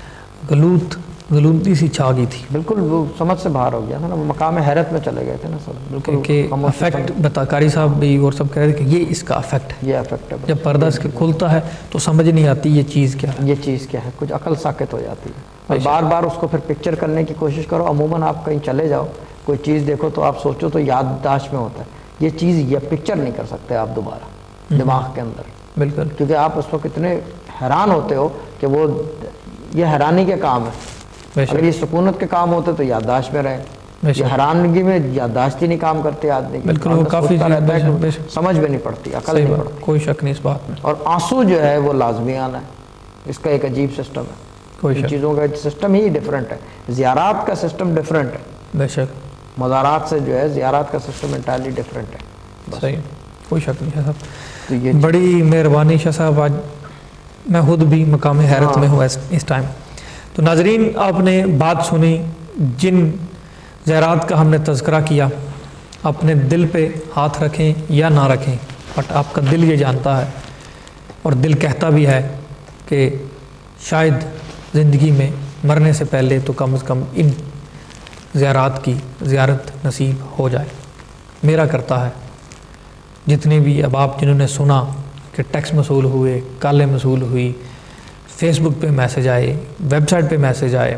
غلوطی سی چھا گئی تھی. بالکل وہ سمجھ سے باہر ہو گیا تھا نا. وہ مقام حیرت میں چلے گئے تھے نا سب. بالکل کہ افیکٹ بتا قاری صاحب بھی اور سب کہہ رہے تھے کہ یہ اس کا افیکٹ ہے. یہ افیکٹ ہے. جب پردہ اس کے کھلتا ہے تو سمجھ نہیں آتی یہ چیز کیا ہے. یہ چیز کیا ہے. کچھ عقل ساکت ہو جاتی ہے. اور بار بار اس کو پھر پکچر کرنے کی کوشش کرو. عموماً آپ کہیں چلے جاؤ، کوئی چیز دیکھو تو آپ سوچو تو یادداشت میں ہوتا ہے. یہ چیز یہ پکچر نہیں کر سکتے آپ دوبارہ دماغ کے اندر. بالکل. کیونکہ آپ اس وقت اتنے حیران ہوتے ہو کہ وہ یہ حیرانی کے کام ہے. اگر یہ سکونت کے کام ہوتے تو یادداشت میں رہے. یہ حیرانگی میں یادداشت ہی نہیں کام کرتے آدمی کی. بالکل، وہ کافی سمجھ میں نہیں پڑتی، عقل نہیں پڑتی. کوئی شک نہیں اس بات میں. اور آنسو جو ہے وہ لازمی آنا ہے. اس کا ایک عجیب سسٹم ہے. ان چیزوں کا سسٹم ہی ڈفرینٹ ہے. زیارات کا سسٹم ڈفرینٹ ہے. بے شک. مزارات سے جو ہے زیارات کا سسٹم انٹائرلی ڈفرینٹ ہے. صحیح، کوئی شک نہیں شاہ صاحب. بڑی مہربانی شاہ صاحب. آج میں خود بھی مقام حیرت میں ہوں اس ٹائم. تو ناظرین، آپ نے بات سنی. جن زیارات کا ہم نے تذکرہ کیا، اپنے دل پہ ہاتھ رکھیں یا نہ رکھیں، بٹ آپ کا دل یہ جانتا ہے اور دل کہتا بھی ہے کہ شاید زندگی میں مرنے سے پہلے تو کم از کم ان زیارات کی زیارت نصیب ہو جائے. میرا کرتا ہے. جتنے بھی احباب جنہوں نے سنا کہ ٹیکس موصول ہوئے، کالیں موصول ہوئی، فیس بک پہ میسج آئے، ویب سائٹ پہ میسج آئے،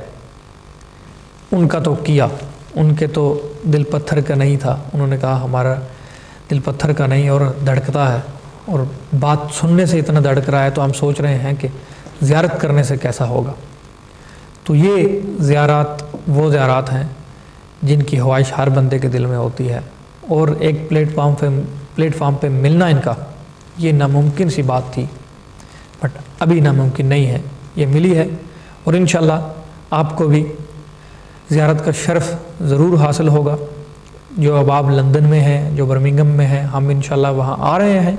ان کا تو کیا. ان کے تو دل پتھر کا نہیں تھا. انہوں نے کہا ہمارا دل پتھر کا نہیں اور دھڑکتا ہے، اور بات سننے سے اتنا دھڑک رہا ہے تو ہم سوچ رہے ہیں کہ زیارت کرنے سے کیسا ہوگا. تو یہ زیارات وہ زیارات ہیں جن کی خواہش ہر بندے کے دل میں ہوتی ہے. اور ایک پلیٹ فارم پہ ملنا ان کا یہ ناممکن سی بات تھی، بٹ ابھی ناممکن نہیں ہے. یہ ملی ہے، اور انشاءاللہ آپ کو بھی زیارت کا شرف ضرور حاصل ہوگا. جو احباب لندن میں ہیں، جو برمنگھم میں ہیں، ہم انشاءاللہ وہاں آ رہے ہیں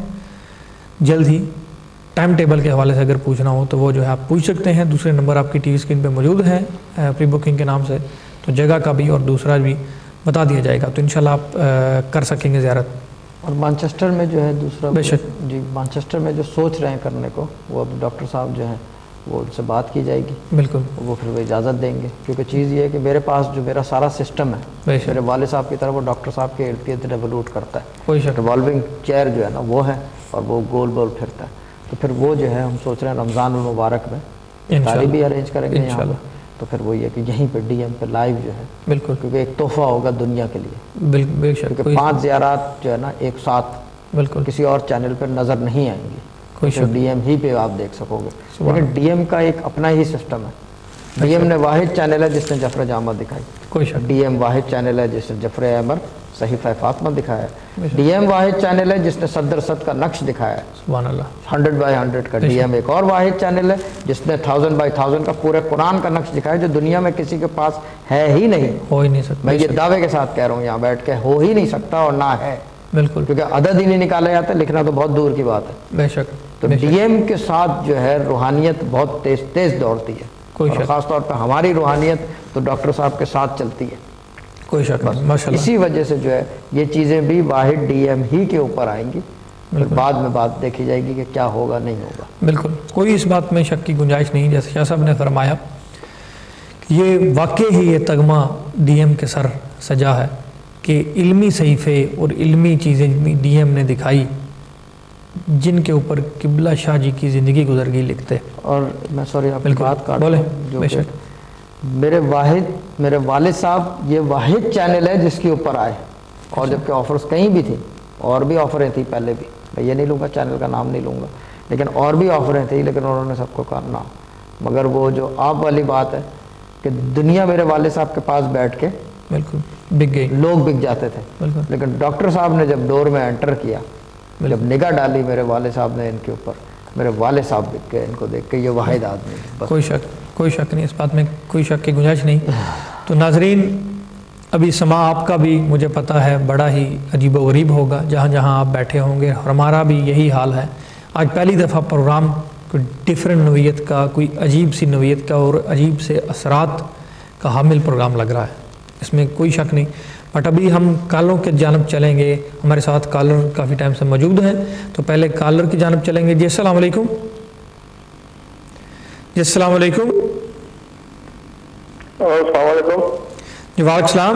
جلد ہی. ٹائم ٹیبل کے حوالے سے اگر پوچھنا ہو تو وہ جو ہے آپ پوچھ سکتے ہیں. دوسرے نمبر آپ کی ٹی وی اسکرین پہ موجود ہیں پری بکنگ کے نام سے. تو جگہ کا بھی اور دوسرا بھی بتا دیا جائے گا، تو انشاءاللہ آپ کر سکیں گے زیارت. اور مانچسٹر میں جو ہے دوسرا بے شک جی، مانچسٹر میں جو سوچ رہے ہیں کرنے کو، وہ اب ڈاکٹر صاحب جو ہیں وہ ان سے بات کی جائے گی. بالکل. وہ پھر وہ اجازت دیں گے. کیونکہ چیز یہ ہے کہ میرے پاس جو میرا سارا سسٹم ہے، میرے والد صاحب کی طرح وہ ڈاکٹر صاحب کے ارد گرد ریوولوٹ کرتا ہے. کوئی شک. ریوالونگ چیئر جو ہے نا وہ ہے، اور وہ گول گول پھرتا ہے. تو پھر وہ جو ہے ہم سوچ رہے ہیں رمضان المبارک میں تاریخ بھی ارینج کریں گے یہاں پہ. تو پھر وہ یہ کہ یہیں پہ ڈی ایم پہ لائیو جو ہے، بالکل، کیونکہ ایک تحفہ ہوگا دنیا کے لیے. بالکل بے شک. کیونکہ 5 زیارات جو ہے نا ایک ساتھ بالکل کسی اور چینل پہ نظر نہیں آئیں گی. کوئی شک. ڈی ایم ہی پہ آپ دیکھ سکو گے. لیکن ڈی ایم کا ایک اپنا ہی سسٹم ہے. ڈی ایم نے واحد چینل ہے جس نے جعفر جامہ دکھائی. کوئی شک. ڈی ایم واحد چینل ہے جس نے جعفر عمر صحیفہ فاطمہ دکھایا ہے. ڈی ایم واحد چینل ہے جس نے صدر صد کا نقش دکھایا ہے. سبحان اللہ. 100x100 کا. ڈی ایم ایک اور واحد چینل ہے جس نے 1000x1000 کا پورے قرآن کا نقش دکھایا، جو دنیا میں کسی کے پاس ہے ہی نہیں. ہو ہی نہیں سکتا. میں یہ دعوے کے ساتھ کہہ رہا ہوں یہاں بیٹھ کے، ہو ہی نہیں سکتا اور نہ ہے. بالکل. کیونکہ عدد ہی نہیں نکالے جاتے، لکھنا تو بہت دور کی بات ہے. بے شک. تو ڈی ایم کے ساتھ جو ہے روحانیت بہت تیز دوڑتی ہے. کوئی شک. خاص طور پہ ہماری روحانیت تو ڈاکٹر صاحب کے ساتھ چلتی ہے. کوئی شک نہیں. ماشاءاللہ. اسی وجہ سے جو ہے یہ چیزیں بھی واحد ڈی ایم ہی کے اوپر آئیں گی. پھر بعد میں بات دیکھی جائے گی کہ کیا ہوگا نہیں ہوگا. بالکل کوئی اس بات میں شک کی گنجائش نہیں. جیسے شاہ صاحب نے فرمایا کہ یہ واقعی ہی یہ تگمہ ڈی ایم کے سر سجا ہے کہ علمی صحیفے اور علمی چیزیں ڈی ایم نے دکھائی جن کے اوپر قبلہ شاہ جی کی زندگی گزر گئی لکھتے. اور میں سوری آپ کی بالکل بات کاٹ بولیں جو بے کہ شک. میرے والد صاحب یہ واحد چینل ہے جس کے اوپر آئے, اور جبکہ آفرز کہیں بھی تھی, اور بھی آفریں تھیں پہلے بھی, میں یہ نہیں لوں گا, چینل کا نام نہیں لوں گا, لیکن اور بھی آفریں تھیں, لیکن انہوں نے سب کو کہا نہ. مگر وہ جو آپ والی بات ہے کہ دنیا میرے والد صاحب کے پاس بیٹھ کے بالکل بک گئی, لوگ بک جاتے تھے, بالکل لیکن ڈاکٹر صاحب نے جب ڈور میں انٹر کیا, جب نگاہ ڈالی میرے والد صاحب نے ان کے اوپر, میرے والد صاحب بک گئے ان کو دیکھ کے, یہ واحد آدمی بس. کوئی شک نہیں, اس بات میں کوئی شک کی گنجائش نہیں. تو ناظرین, ابھی سما آپ کا بھی مجھے پتہ ہے بڑا ہی عجیب و غریب ہوگا جہاں جہاں آپ بیٹھے ہوں گے, اور ہمارا بھی یہی حال ہے. آج پہلی دفعہ پروگرام کوئی ڈیفرنٹ نوعیت کا, کوئی عجیب سی نوعیت کا اور عجیب سے اثرات کا حامل پروگرام لگ رہا ہے, اس میں کوئی شک نہیں. بٹ ابھی ہم کالروں کے جانب چلیں گے, ہمارے ساتھ کالر کافی ٹائم سے موجود ہیں, تو پہلے کالر کی جانب چلیں گے. جی السلام علیکم. جی السلام علیکم. السلام علیکم. جی وعلیکم السلام.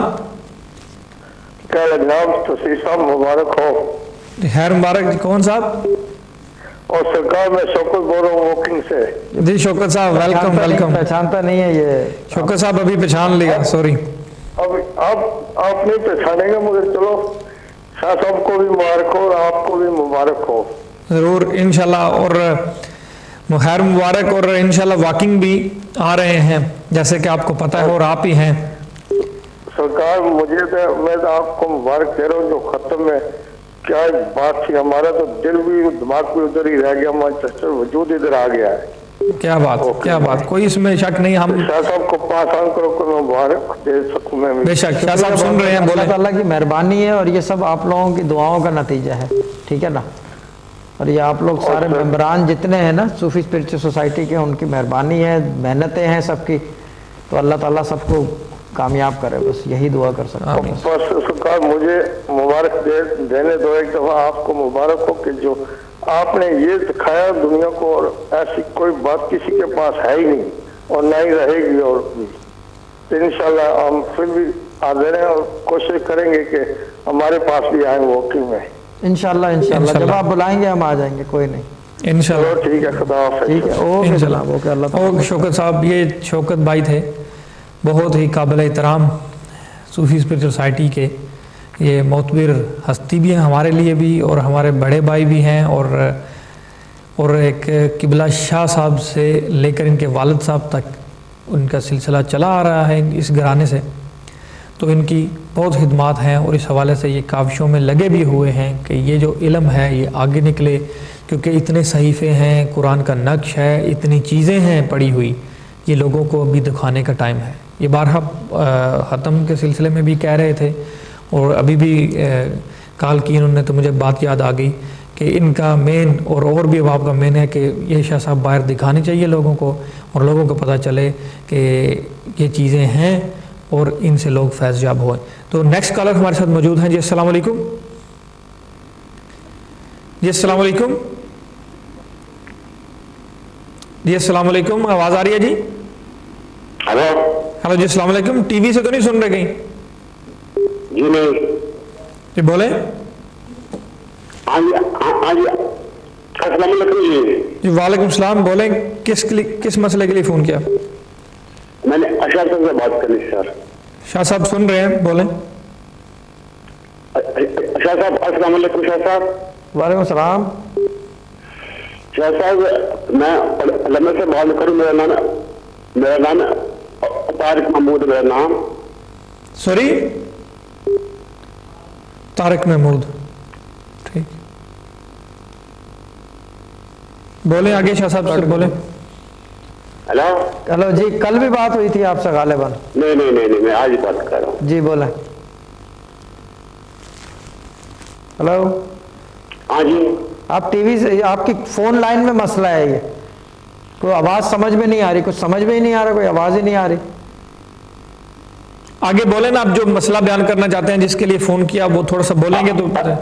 کیا جناب تصویر صاحب مبارک ہو. خیر مبارک. جی کون صاحب؟ اور سرکار میں شوکت بول رہا ہوں واکنگ سے. جی شوکت صاحب ویلکم ویلکم. پہچانتا نہیں ہے یہ شوکت صاحب ابھی پہچان لیا, سوری. اب آپ نہیں پہچانیں گے مجھے, چلو شاہ صاحب کو بھی مبارک ہو اور آپ کو بھی مبارک ہو. ضرور انشاءاللہ, اور خیر مبارک, اور انشاءاللہ واکنگ بھی آ رہے ہیں جیسے کہ آپ کو پتہ ہے, اور آپ ہی ہیں. سرکار میں تو آپ کو مبارک دے رہا ہوں, جو ختم میں کیا بات تھی, ہمارا تو دل بھی دماغ بھی ادھر ہی رہ گیا, ہمارا وجود ادھر آ گیا ہے. کیا بات, کوئی اس میں شک نہیں. ہم شاہ صاحب کو پاس آن کرو کہ میں مبارک دے سکوں. میں بے شک شاہ صاحب سن رہے ہیں, بولیں. اللہ تعالیٰ کی مہربانی ہے, اور یہ سب آپ لوگوں کی دعاؤں کا نتیجہ ہے, ٹھیک ہے نا. اور یہ آپ لوگ سارے ممبران جتنے ہیں نا صوفی اسپرچل سوسائٹی کے, ان کی مہربانی ہے, محنتیں ہیں سب کی, تو اللہ تعالیٰ سب کو کامیاب کرے, بس یہی دعا کر سکتا ہوں. بس سرکار مجھے مبارک دینے دو ایک دفعہ, آپ کو مبارک ہو کہ جو آپ نے یہ دکھایا دنیا کو, اور ایسی کوئی بات کسی کے پاس ہے ہی نہیں اور نہ ہی رہے گی. اور انشاءاللہ ہم پھر بھی حاضر ہیں اور کوشش کریں گے کہ ہمارے پاس بھی آئیں واکنگ میں. انشاءاللہ جب آپ بلائیں گے ہم آ جائیں گے, کوئی نہیں. انشاءاللہ ٹھیک ہے, خدا حافظ. ٹھیک ہے, اوکے جناب, اوکے. اللہ تعالیٰ. شوکت صاحب, یہ شوکت بھائی تھے, بہت ہی قابل احترام صوفی اسپرچل سوسائٹی کے, یہ معتبر ہستی بھی ہیں ہمارے لیے بھی, اور ہمارے بڑے بھائی بھی ہیں, اور ایک قبلہ شاہ صاحب سے لے کر ان کے والد صاحب تک ان کا سلسلہ چلا آ رہا ہے اس گھرانے سے. تو ان کی بہت خدمات ہیں, اور اس حوالے سے یہ کاوشوں میں لگے بھی ہوئے ہیں کہ یہ جو علم ہے یہ آگے نکلے, کیونکہ اتنے صحیفے ہیں, قرآن کا نقش ہے, اتنی چیزیں ہیں پڑی ہوئی, یہ لوگوں کو ابھی دکھانے کا ٹائم ہے. یہ بارہا ختم کے سلسلے میں بھی کہہ رہے تھے, اور ابھی بھی کال کی انہوں نے, تو مجھے بات یاد آ گئی کہ ان کا مین اور بھی اب آپ کا مین ہے کہ یہ شاہ صاحب باہر دکھانی چاہیے لوگوں کو, اور لوگوں کو پتہ چلے کہ یہ چیزیں ہیں اور ان سے لوگ فیض یاب ہوئے. تو نیکسٹ کالر ہمارے ساتھ موجود ہیں. جی السلام علیکم. جی السلام علیکم. جی السلام علیکم, آواز آ رہی ہے؟ جی ہلو. جی السلام علیکم. ٹی وی سے تو نہیں سن رہے کہیں؟ جی نہیں. جی بولیں. السلام علیکم. جی وعلیکم السلام. بولیں, کس مسئلے کے لیے فون کیا؟ میں نے اشار صاحب سے بات کرنی سر. شاہ صاحب سن رہے ہیں, بولیں. شاہ صاحب السلام علیکم. شاہ صاحب وعلیکم السلام. شاہ صاحب میں علامہ سے بات کروں, میرا نام طارق محمود, میرا نام. سوری, طارق محمود. ٹھیک, بولیں آگے شاہ صاحب سے بولیں. ہلو جی, کل بھی بات ہوئی تھی آپ سے غالباً. نہیں, میں آج بات کر رہا ہوں. جی بولیں. ہلو. ہاں جی. آپ ٹی وی سے, آپ کی فون لائن میں مسئلہ ہے, یہ کوئی آواز سمجھ میں نہیں آ رہی, کچھ سمجھ میں ہی نہیں آ رہا, کوئی آواز ہی نہیں آ رہی. آگے بولیں نا, آپ جو مسئلہ بیان کرنا چاہتے ہیں جس کے لیے فون کیا, وہ تھوڑا سا بولیں گے تو.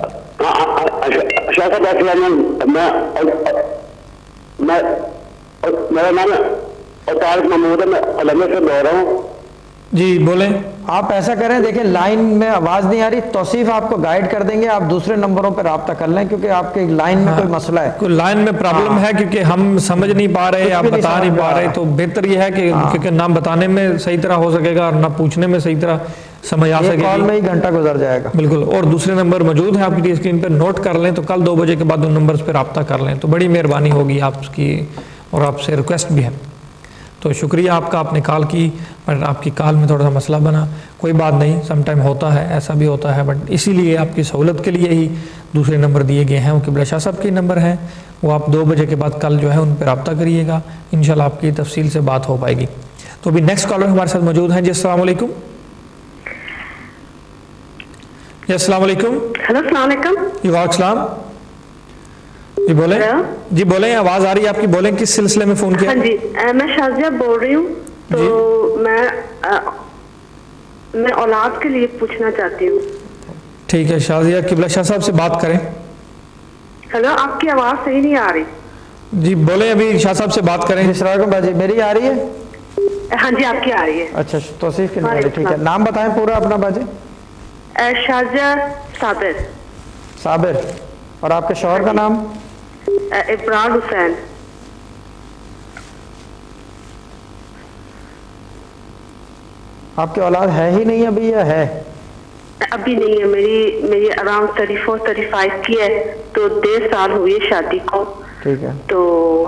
شاہ صاحب میرا نام طارق محمود ہے, میں علامہ سے بول رہا ہوں. جی بولیں. آپ ایسا کریں، دیکھیں لائن میں آواز نہیں آ رہی، توصیف آپ کو گائیڈ کر دیں گے، آپ دوسرے نمبروں پہ رابطہ کر لیں کیونکہ آپ کے لائن میں کوئی مسئلہ ہے، کوئی لائن میں پرابلم ہے کیونکہ ہم سمجھ نہیں پا رہے، آپ بتا نہیں پا رہے، تو بہتر یہ ہے کہ کیونکہ نہ بتانے میں صحیح طرح ہو سکے گا اور نہ پوچھنے میں صحیح طرح سمجھ آ سکے گی. کال میں ہی گھنٹہ گزر جائے گا. بالکل. اور دوسرے نمبر موجود ہیں آپ کی اسکرین پہ، نوٹ کر لیں تو کل 2 بجے کے بعد ان نمبرز پہ رابطہ کر لیں تو بڑی مہربانی ہوگی آپ کی، اور آپ سے ریکویسٹ بھی ہے. تو شکریہ آپ کا، آپ نے کال کی، بٹ آپ کی کال میں تھوڑا سا مسئلہ بنا، کوئی بات نہیں، سم ٹائم ہوتا ہے، ایسا بھی ہوتا ہے، بٹ اسی لیے آپ کی سہولت کے لیے ہی دوسرے نمبر دیے گئے ہیں. وہ قبلہ شاہ صاحب کے نمبر ہیں، وہ آپ 2 بجے کے بعد کل جو ہے ان پہ رابطہ کریے گا، انشاءاللہ آپ کی تفصیل سے بات ہو پائے گی. تو ابھی نیکسٹ کالر ہمارے ساتھ موجود ہیں. جی السلام علیکم. جی السلام علیکم. ہیلو السلام علیکم. جی وعلیکم السلام. جی بولیں. جی بولیں، آواز آ رہی ہے آپ کی، بولیں کس سلسلے میں فون کیا؟ ہاں جی میں شازیہ بول رہی ہوں. تو میں اولاد کے لیے پوچھنا چاہتی ہوں. ٹھیک ہے شازیہ، قبلہ شاہ صاحب سے بات کریں. ہیلو، آپ کی آواز صحیح نہیں آ رہی. جی بولیں، ابھی شاہ صاحب سے بات کریں. السلام علیکم باجی، میری آ رہی ہے؟ ہاں جی آپ کی آ رہی ہے. اچھا توصیف کے لیے ٹھیک ہے. نام بتائیں پورا اپنا باجی. شازیہ صابر. صابر. اور آپ کے شوہر کا نام؟ ابرار حسین. آپ کی اولاد ہے ہی نہیں ابھی یا ہے؟ ابھی نہیں ہے، میری اراؤنڈ 34-35 کی ہے، تو 1.5 سال ہوئی ہے شادی کو. ٹھیک ہے. تو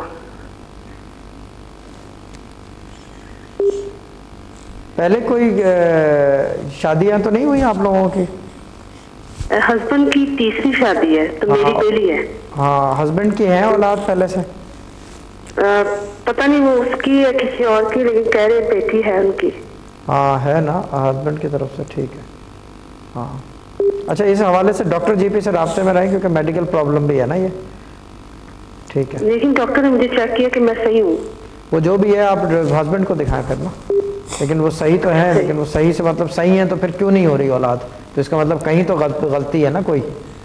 پہلے کوئی شادیاں تو نہیں ہوئی آپ لوگوں کی؟ ہسبینڈ کی 3ری شادی ہے، تو میری پہلی ہے. ہاں ہسبینڈ کی ہیں اولاد پہلے سے؟ پتہ نہیں وہ اس کی ہے کسی اور کی، لیکن کہہ رہے بیٹی ہے ان کی. ہاں ہے نا ہسبینڈ کی طرف سے. ٹھیک ہے. ہاں اچھا، اس حوالے سے ڈاکٹر جی پی سے رابطے میں رہیں کیونکہ میڈیکل پرابلم بھی ہے نا یہ. ٹھیک ہے. لیکن ڈاکٹر نے مجھے چیک کیا کہ میں صحیح ہوں. وہ جو بھی ہے آپ ہسبینڈ کو دکھائیں پھر نا. لیکن وہ صحیح تو ہے، لیکن وہ صحیح سے مطلب صحیح ہیں تو پھر کیوں نہیں ہو رہی اولاد؟ تو اس کا مطلب کہیں تو غلطی ہے نا کوئی.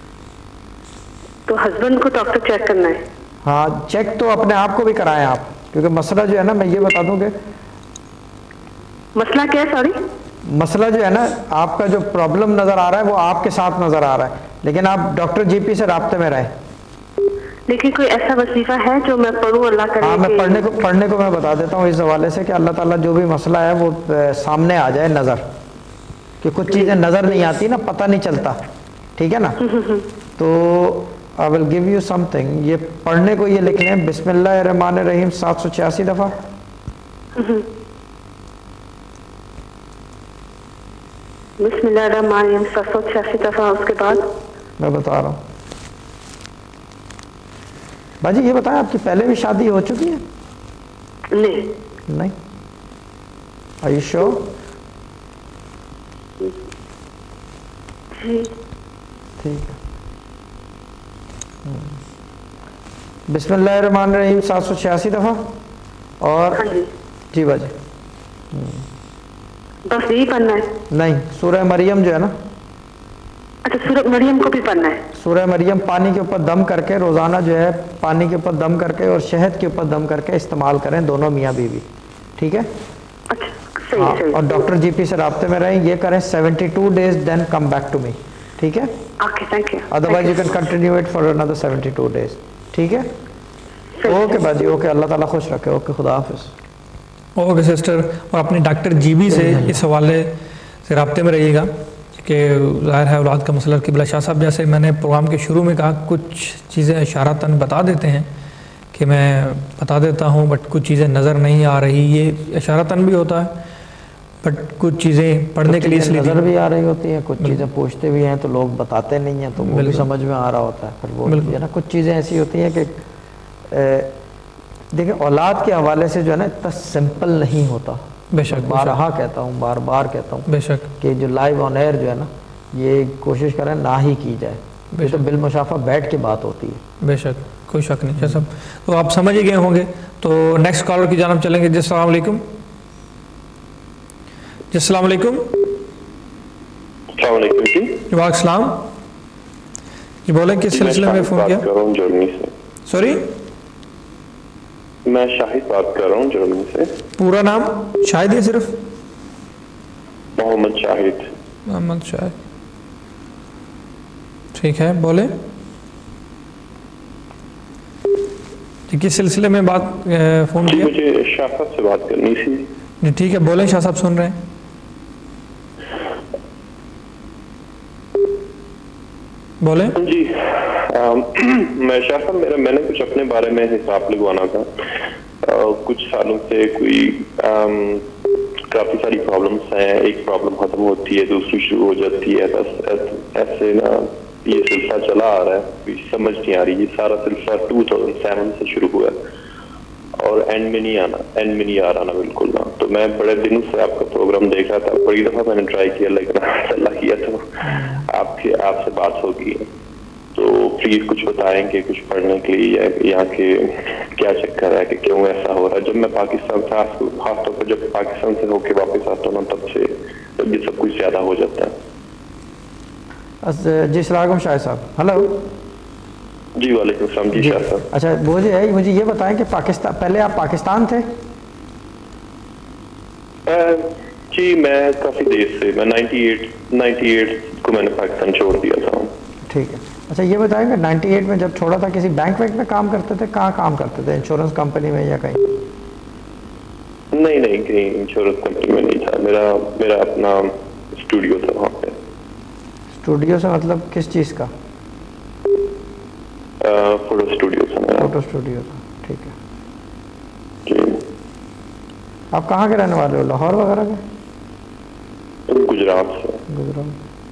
تو ہسبینڈ کو ڈاکٹر چیک کرنا ہے؟ ہاں چیک تو اپنے آپ کو بھی کرائیں آپ، کیونکہ مسئلہ جو ہے نا، میں یہ بتا دوں کہ مسئلہ کیا ہے؟ سوری، مسئلہ جو ہے نا، آپ کا جو پرابلم نظر آ رہا ہے وہ آپ کے ساتھ نظر آ رہا ہے، لیکن آپ ڈاکٹر جی پی سے رابطے میں رہیں. لیکن کوئی ایسا وظیفہ ہے جو میں پڑھوں اللہ کرے؟ ہاں میں پڑھنے کو میں بتا دیتا ہوں اس حوالے سے کہ اللہ تعالیٰ جو بھی مسئلہ ہے وہ سامنے آ جائے نظر، کہ کچھ چیزیں نظر نہیں آتی نا، پتہ نہیں چلتا. ٹھیک ہے نا. تو I will give you something. یہ پڑھنے کو یہ لکھ لیں، بسم اللہ الرحمن الرحیم 786 دفعہ. بسم اللہ الرحمن الرحیم 786 دفعہ. اس کے بعد میں بتا رہا ہوں. باجی یہ بتائیں آپ کی پہلے بھی شادی ہو چکی ہے؟ نہیں. Are you sure؟ جی ٹھیک ہے. بسم اللہ الرحمن الرحیم 786 دفعہ. اور جی باجی بس یہی پڑھنا ہے؟ نہیں، سورہ مریم جو ہے نا. اچھا سورہ مریم کو بھی پڑھنا ہے؟ سورہ مریم پانی کے اوپر دم کر کے روزانہ جو ہے، پانی کے اوپر دم کر کے اور شہد کے اوپر دم کر کے استعمال کریں دونوں میاں بیوی. ٹھیک ہے. اچھا صحیح. اور ڈاکٹر جی پی سے رابطے میں رہیں، یہ کریں 72 days then come back to me. ٹھیک ہے. Okay thank you. Otherwise you can continue it for another 72 days. ٹھیک ہے. اوکے باجی، اوکے، اللہ تعالیٰ خوش رکھے. اوکے خدا حافظ. Okay sister. اور اپنے ڈاکٹر جی بی سے اس حوالے سے رابطے میں رہیے گا کہ ظاہر ہے اولاد کا مسئلہ. قبلہ شاہ صاحب جیسے میں نے پروگرام کے شروع میں کہا، کچھ چیزیں اشارتاً بتا دیتے ہیں کہ میں بتا دیتا ہوں، بٹ کچھ چیزیں نظر نہیں آ رہی. یہ اشارتاً بھی ہوتا ہے، بٹ کچھ چیزیں پڑھنے کے لیے اس لیے نظر بھی آ رہی ہوتی ہیں، کچھ چیزیں پوچھتے بھی ہیں تو لوگ بتاتے نہیں ہیں، تو وہ بھی سمجھ میں آ رہا ہوتا ہے. پھر وہ ہے نا، کچھ چیزیں ایسی ہوتی ہیں کہ دیکھیں اولاد کے حوالے سے جو ہے نا اتنا سمپل نہیں ہوتا. بے شک. بارہا کہتا ہوں، بار بار کہتا ہوں بے شک کہ جو لائیو آن ایئر جو ہے نا، یہ کوشش کریں نہ ہی کی جائے. یہ تو بالمشافہ بیٹھ کے بات ہوتی ہے. بے شک، کوئی شک نہیں. جیسا تو آپ سمجھ ہی گئے ہوں گے. تو نیکسٹ کالر کی جانب چلیں گے. جی السلام علیکم. جی السلام علیکم. السلام علیکم. جی وعلیکم السلام. جی بولیں کس سلسلے میں فون کیا؟ جرمنی سے. سوری، میں شاہد بات کر رہا ہوں جرمنی سے. پورا نام شاہد ہے صرف؟ محمد شاہد. محمد شاہد, ٹھیک ہے, بولیں کس سلسلے میں بات فون کیا؟ مجھے شاہ صاحب سے بات کرنی تھی. جی ٹھیک ہے, بولیں, شاہ صاحب سن رہے ہیں. بولیں. جی میں شاہ صاحب میں نے کچھ اپنے بارے میں حساب لگوانا تھا. کچھ سالوں سے کوئی کافی ساری پرابلمس ہیں. ایک پرابلم ختم ہوتی ہے, دوسری شروع ہو جاتی ہے, بس ایسے نا یہ سلسلہ چلا آ رہا ہے, کوئی سمجھ نہیں آ رہی. یہ سارا سلسلہ 2007 سے شروع ہوا ہے اور اینڈ میں نہیں آ رہا نا, بالکل نا. تو میں بڑے دنوں سے آپ کا پروگرام دیکھ رہا تھا, بڑی دفعہ میں نے ٹرائی کیا لیکن اللہ کیا تو آپ سے بات ہوگی. تو پلیز کچھ بتائیں کہ کچھ پڑھنے کے لیے یہاں کے کیا چکر ہے کہ کیوں ایسا ہو رہا ہے. جب میں پاکستان سے خاص طور پر جب پاکستان سے ہو کے واپس آتا ہوں نا, تب یہ سب کچھ زیادہ ہو جاتا ہے. جی السلام علیکم شاہد صاحب. ہلو. جی وعلیکم السلام. جی شاہ صاحب. اچھا مجھے یہ بتائیں کہ پاکستان, پہلے آپ پاکستان تھے؟ جی میں کافی دیر سے, میں 98 کو میں نے پاکستان چھوڑ دیا تھا. ٹھیک ہے. اچھا یہ بتائیں کہ 98 میں جب چھوڑا تھا کسی بینک وینک میں کام کرتے تھے؟ کہاں کام کرتے تھے, انشورنس کمپنی میں یا کہیں؟ نہیں کہیں انشورنس کمپنی میں نہیں تھا. میرا اپنا اسٹوڈیو تھا وہاں پہ. اسٹوڈیو سے مطلب کس چیز کا؟ فوٹو اسٹوڈیو تھا میرا. فوٹو اسٹوڈیو تھا, ٹھیک ہے. جی. آپ کہاں کے رہنے والے ہو, لاہور وغیرہ کے؟ گجرات سے. گجرات.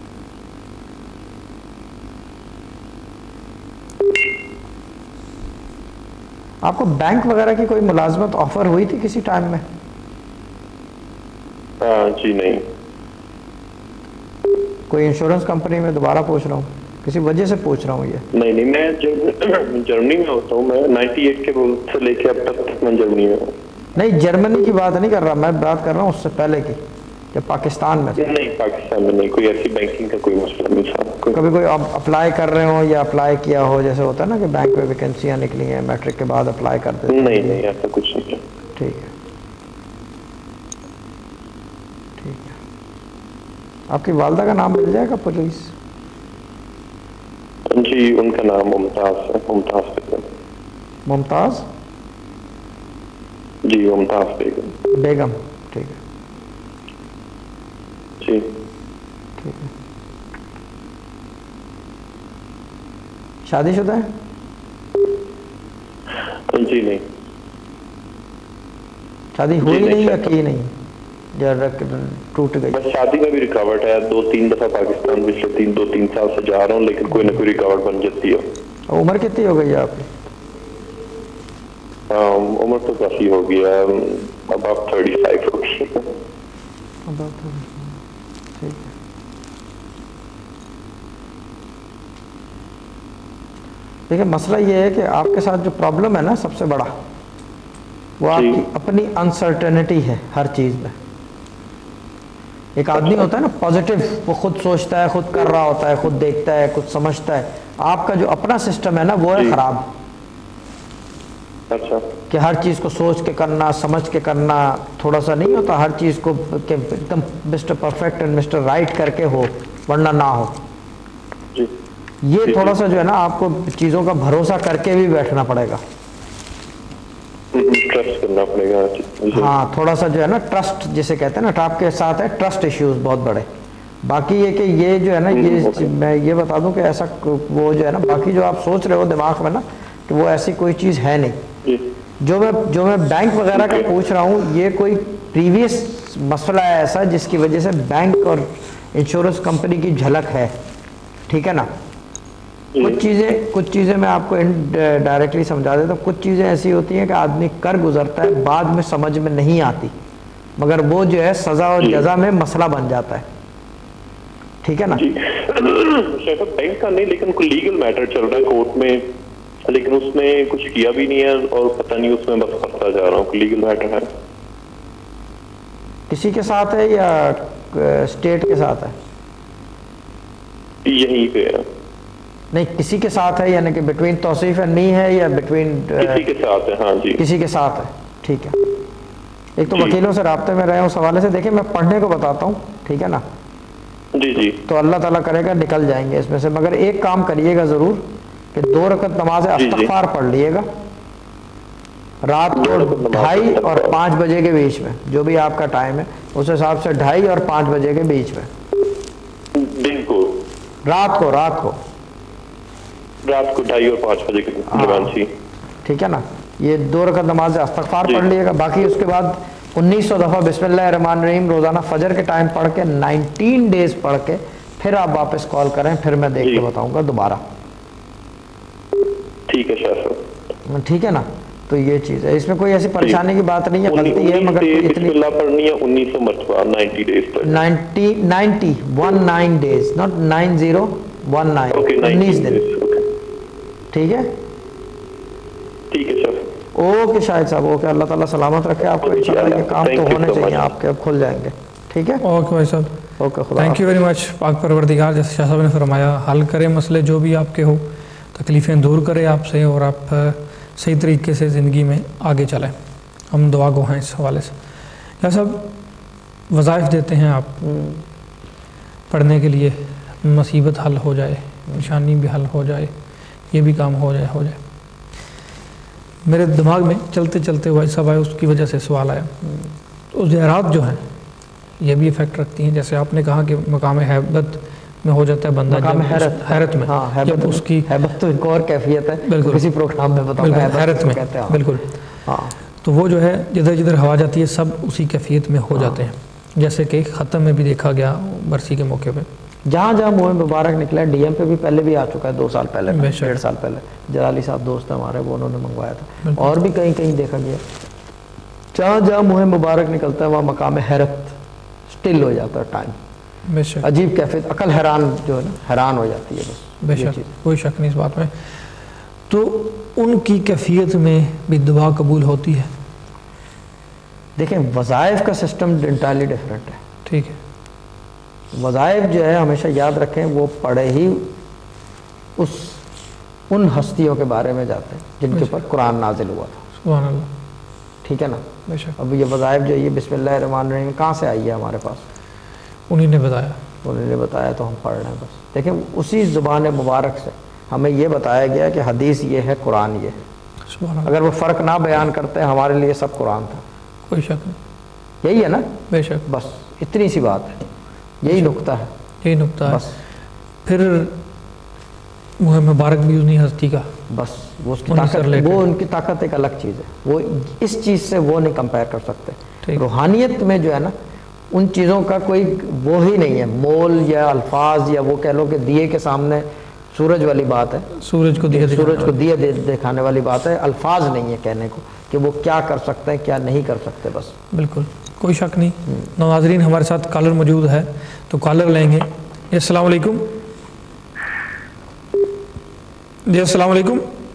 آپ کو بینک وغیرہ کی کوئی ملازمت آفر ہوئی تھی کسی ٹائم میں؟ جی نہیں. کوئی انشورنس کمپنی میں؟ دوبارہ پوچھ رہا ہوں, کسی وجہ سے پوچھ رہا ہوں یہ. نہیں میں جرمنی میں ہوتا ہوں. میں 98 کے سے لے کے اب تک میں جرمنی میں ہوں. نہیں جرمنی کی بات نہیں کر رہا, میں بات کر رہا ہوں اس سے پہلے کی, جب پاکستان میں تھے. نہیں پاکستان میں نہیں, کوئی ایسی بینکنگ کا کوئی مسئلہ نہیں تھا. کبھی کوئی اپلائی کر رہے ہو یا اپلائی کیا ہو, جیسے ہوتا ہے نا کہ بینک میں ویکینسیاں نکلی ہیں, میٹرک کے بعد اپلائی کرتے ہیں؟ نہیں ایسا کچھ نہیں. ٹھیک ہے. ٹھیک ہے. آپ کی والدہ کا نام مل جائے گا پلیز؟ جی ان کا نام ممتاز ہے. ممتاز بیگم. ممتاز؟ جی ممتاز بیگم. بیگم, ٹھیک ہے. جی ٹھیک ہے. شادی شدہ ہے؟ جی نہیں. شادی ہوئی نہیں یا کی نہیں یا ٹوٹ گئی؟ بس شادی میں بھی رکاوٹ ہے. 2-3 دفعہ پاکستان پچھلے 2-3 سال سے جا رہا ہوں, لیکن کوئی نہ کوئی رکاوٹ بن جاتی ہے. عمر کتنی ہو گئی ہے آپ کی؟ عمر تو کافی ہو گیا, اب آپ 35 ہو گئی. ٹھیک ہے. دیکھیں مسئلہ یہ ہے کہ آپ کے ساتھ جو پرابلم ہے نا سب سے بڑا, وہ آپ کی اپنی انسرٹنٹی ہے ہر چیز میں. ایک آدمی ہوتا ہے نا پازیٹیو, وہ خود سوچتا ہے, خود کر رہا ہوتا ہے, خود دیکھتا ہے, کچھ سمجھتا ہے. آپ کا جو اپنا سسٹم ہے نا وہ ہے خراب. اچھا. کہ ہر چیز کو سوچ کے کرنا, سمجھ کے کرنا, تھوڑا سا نہیں ہوتا ہر چیز کو کہ ایک دم mister perfect and mister right کر کے ہو, ورنہ نہ ہو. جی. یہ تھوڑا سا جو ہے نا آپ کو چیزوں کا بھروسہ کر کے بھی بیٹھنا پڑے گا. ٹرسٹ کرنا پڑے گا. ہاں تھوڑا سا جو ہے نا ٹرسٹ جسے کہتے ہیں نا, آپ کے ساتھ ہے ٹرسٹ ایشوز بہت بڑے. باقی یہ کہ یہ جو ہے نا, یہ میں یہ بتا دوں کہ ایسا وہ جو ہے نا, باقی جو آپ سوچ رہے ہو دماغ میں نا کہ وہ ایسی کوئی چیز ہے نہیں. جو میں بینک وغیرہ کا پوچھ رہا ہوں, یہ کوئی پریویس مسئلہ ہے ایسا جس کی وجہ سے بینک اور انشورنس کمپنی کی جھلک ہے. ٹھیک ہے نا. کچھ چیزیں میں آپ کو ڈائریکٹلی سمجھا دیتا ہوں. کچھ چیزیں ایسی ہوتی ہیں کہ آدمی کر گزرتا ہے, بعد میں سمجھ میں نہیں آتی, مگر وہ جو ہے سزا اور جزا میں مسئلہ بن جاتا ہے. ٹھیک ہے نا. بینک کا نہیں, لیکن کوئی لیگل میٹر چل رہا ہے کورٹ میں, لیکن اس میں کچھ کیا بھی نہیں ہے اور پتہ نہیں اس میں بس پھنستا جا رہا ہوں. لیگل میٹر ہے. کسی کے ساتھ ہے یا اسٹیٹ کے ساتھ ہے؟ یہیں پہ ہے. نہیں کسی کے ساتھ ہے, یعنی کہ بٹوین توصیف اینڈ می ہے یا بٹوین؟ کسی کے ساتھ ہے. ہاں جی, کسی کے ساتھ ہے. ٹھیک ہے. ایک تو وکیلوں سے رابطے میں رہے ہیں اس حوالے سے. دیکھیں میں پڑھنے کو بتاتا ہوں, ٹھیک ہے نا, جی جی تو اللہ تعالیٰ کرے گا نکل جائیں گے اس میں سے. مگر ایک کام کریے گا ضرور کہ 2 رکعت نماز استغفار پڑھ لیے گا رات کو 2:30 اور 5 بجے کے بیچ میں, جو بھی آپ کا ٹائم ہے اس حساب سے 2:30 اور 5 بجے کے بیچ میں, دن کو, رات کو 2:30 اور 5 بجے کے درمیان. ٹھیک ہے نا. یہ 2 رکعت نماز استغفار پڑھ لیے گا. باقی اس کے بعد 1900 دفعہ بسم اللہ الرحمن الرحیم روزانہ فجر کے ٹائم پڑھ کے 19 ڈیز پڑھ کے پھر آپ واپس کال کریں, پھر میں دیکھ کے بتاؤں گا دوبارہ. ٹھیک ہے شاہ صاحب, ٹھیک ہے نا. تو یہ چیز ہے, اس میں کوئی ایسی پریشانی کی بات نہیں ہے, غلطی ہے مگر اتنی بسم اللہ پڑھنی ہے 1900 مرتبہ 90 ڈیز تک. 19 ڈیز, ناٹ 9019, 19 دن. ٹھیک ہے, ٹھیک ہے شاہ. اوکے شاہد صاحب, اوکے. اللہ تعالیٰ سلامت رکھے آپ کو. انشاءاللہ یہ کام تو ہونے چاہیے آپ کے, اب کھل جائیں گے. ٹھیک ہے, اوکے بھائی صاحب, اوکے. خدا تھینک یو ویری مچ. پاک پروردگار جیسے شاہ صاحب نے فرمایا حل کرے مسئلے جو بھی آپ کے ہو, تکلیفیں دور کرے آپ سے, اور آپ صحیح طریقے سے زندگی میں آگے چلیں. ہم دعا گو ہیں اس حوالے سے. شاہ صاحب وظائف دیتے ہیں آپ پڑھنے کے لیے, مصیبت حل ہو جائے, پریشانی بھی حل ہو جائے, یہ بھی کام ہو جائے. میرے دماغ میں چلتے چلتے بھائی صاحب آئے, اس کی وجہ سے سوال آیا. تو زیارات جو ہیں یہ بھی افیکٹ رکھتی ہیں, جیسے آپ نے کہا کہ مقام حیبت میں ہو جاتا ہے بندہ, مقام حیرت میں, جب اس کی حیبت تو ایک اور کیفیت ہے, بالکل کسی پروگرام میں بتاؤں گا, حیرت میں, بالکل. تو وہ جو ہے جدھر جدھر ہوا جاتی ہے سب اسی کیفیت میں ہو جاتے ہیں, جیسے کہ ختم میں بھی دیکھا گیا برسی کے موقع پہ. جہاں جہاں منہ مبارک نکلا ہے, ڈی ایم پہ بھی پہلے بھی آ چکا ہے, 2 سال پہلے, 1.5 سال پہلے. جلالی صاحب دوست ہیں ہمارے, وہ انہوں نے منگوایا تھا. اور بھی کہیں کہیں دیکھا گیا, جہاں جہاں منہ مبارک نکلتا ہے وہاں مقام حیرت سٹل ہو جاتا ہے ٹائم. بے شک, عجیب کیفیت, عقل حیران جو ہے نا, حیران ہو جاتی ہے بس. بے شک, کوئی شک نہیں اس بات میں. تو ان کی کیفیت میں بھی دعا قبول ہوتی ہے. دیکھیں وظائف کا سسٹم انٹائرلی ڈفرینٹ ہے. ٹھیک ہے, وظائف جو ہے ہمیشہ یاد رکھیں وہ پڑھے ہی ان ہستیوں کے بارے میں جاتے ہیں جن کے اوپر قرآن نازل ہوا تھا. سبحان اللہ. ٹھیک ہے نا. بے شک. اب یہ وظائف جو ہے یہ بسم اللہ الرحمن الرحیم کہاں سے آئی ہے ہمارے پاس؟ انہی نے بتایا. انہوں نے بتایا تو ہم پڑھ رہے ہیں بس. دیکھیں اسی زبان مبارک سے ہمیں یہ بتایا گیا کہ حدیث یہ ہے, قرآن یہ ہے. سبحان اللہ. اگر وہ فرق نہ بیان کرتے ہمارے لیے سب قرآن تھا. کوئی شک نہیں. یہی ہے نا. بے شک. بس اتنی سی بات ہے, یہی نقطہ ہے, یہی نقطہ ہے. بس. پھر منہ مبارک بھی انہی ہستی کا, بس وہ اس کی طاقت, وہ ان کی طاقت ایک الگ چیز ہے. وہ اس چیز سے وہ نہیں کمپیئر کر سکتے. روحانیت میں جو ہے نا ان چیزوں کا کوئی وہ ہی نہیں ہے, مول یا الفاظ یا وہ کہہ لو کہ دیے کے سامنے سورج والی بات ہے, سورج کو دیے دکھانے والی بات ہے. الفاظ نہیں ہے کہنے کو کہ وہ کیا کر سکتے ہیں کیا نہیں کر سکتے. بس بالکل کوئی شک نہیں. ناظرین ہمارے ساتھ کالر موجود ہے تو کالر لیں گے. السلام علیکم. جی السلام علیکم.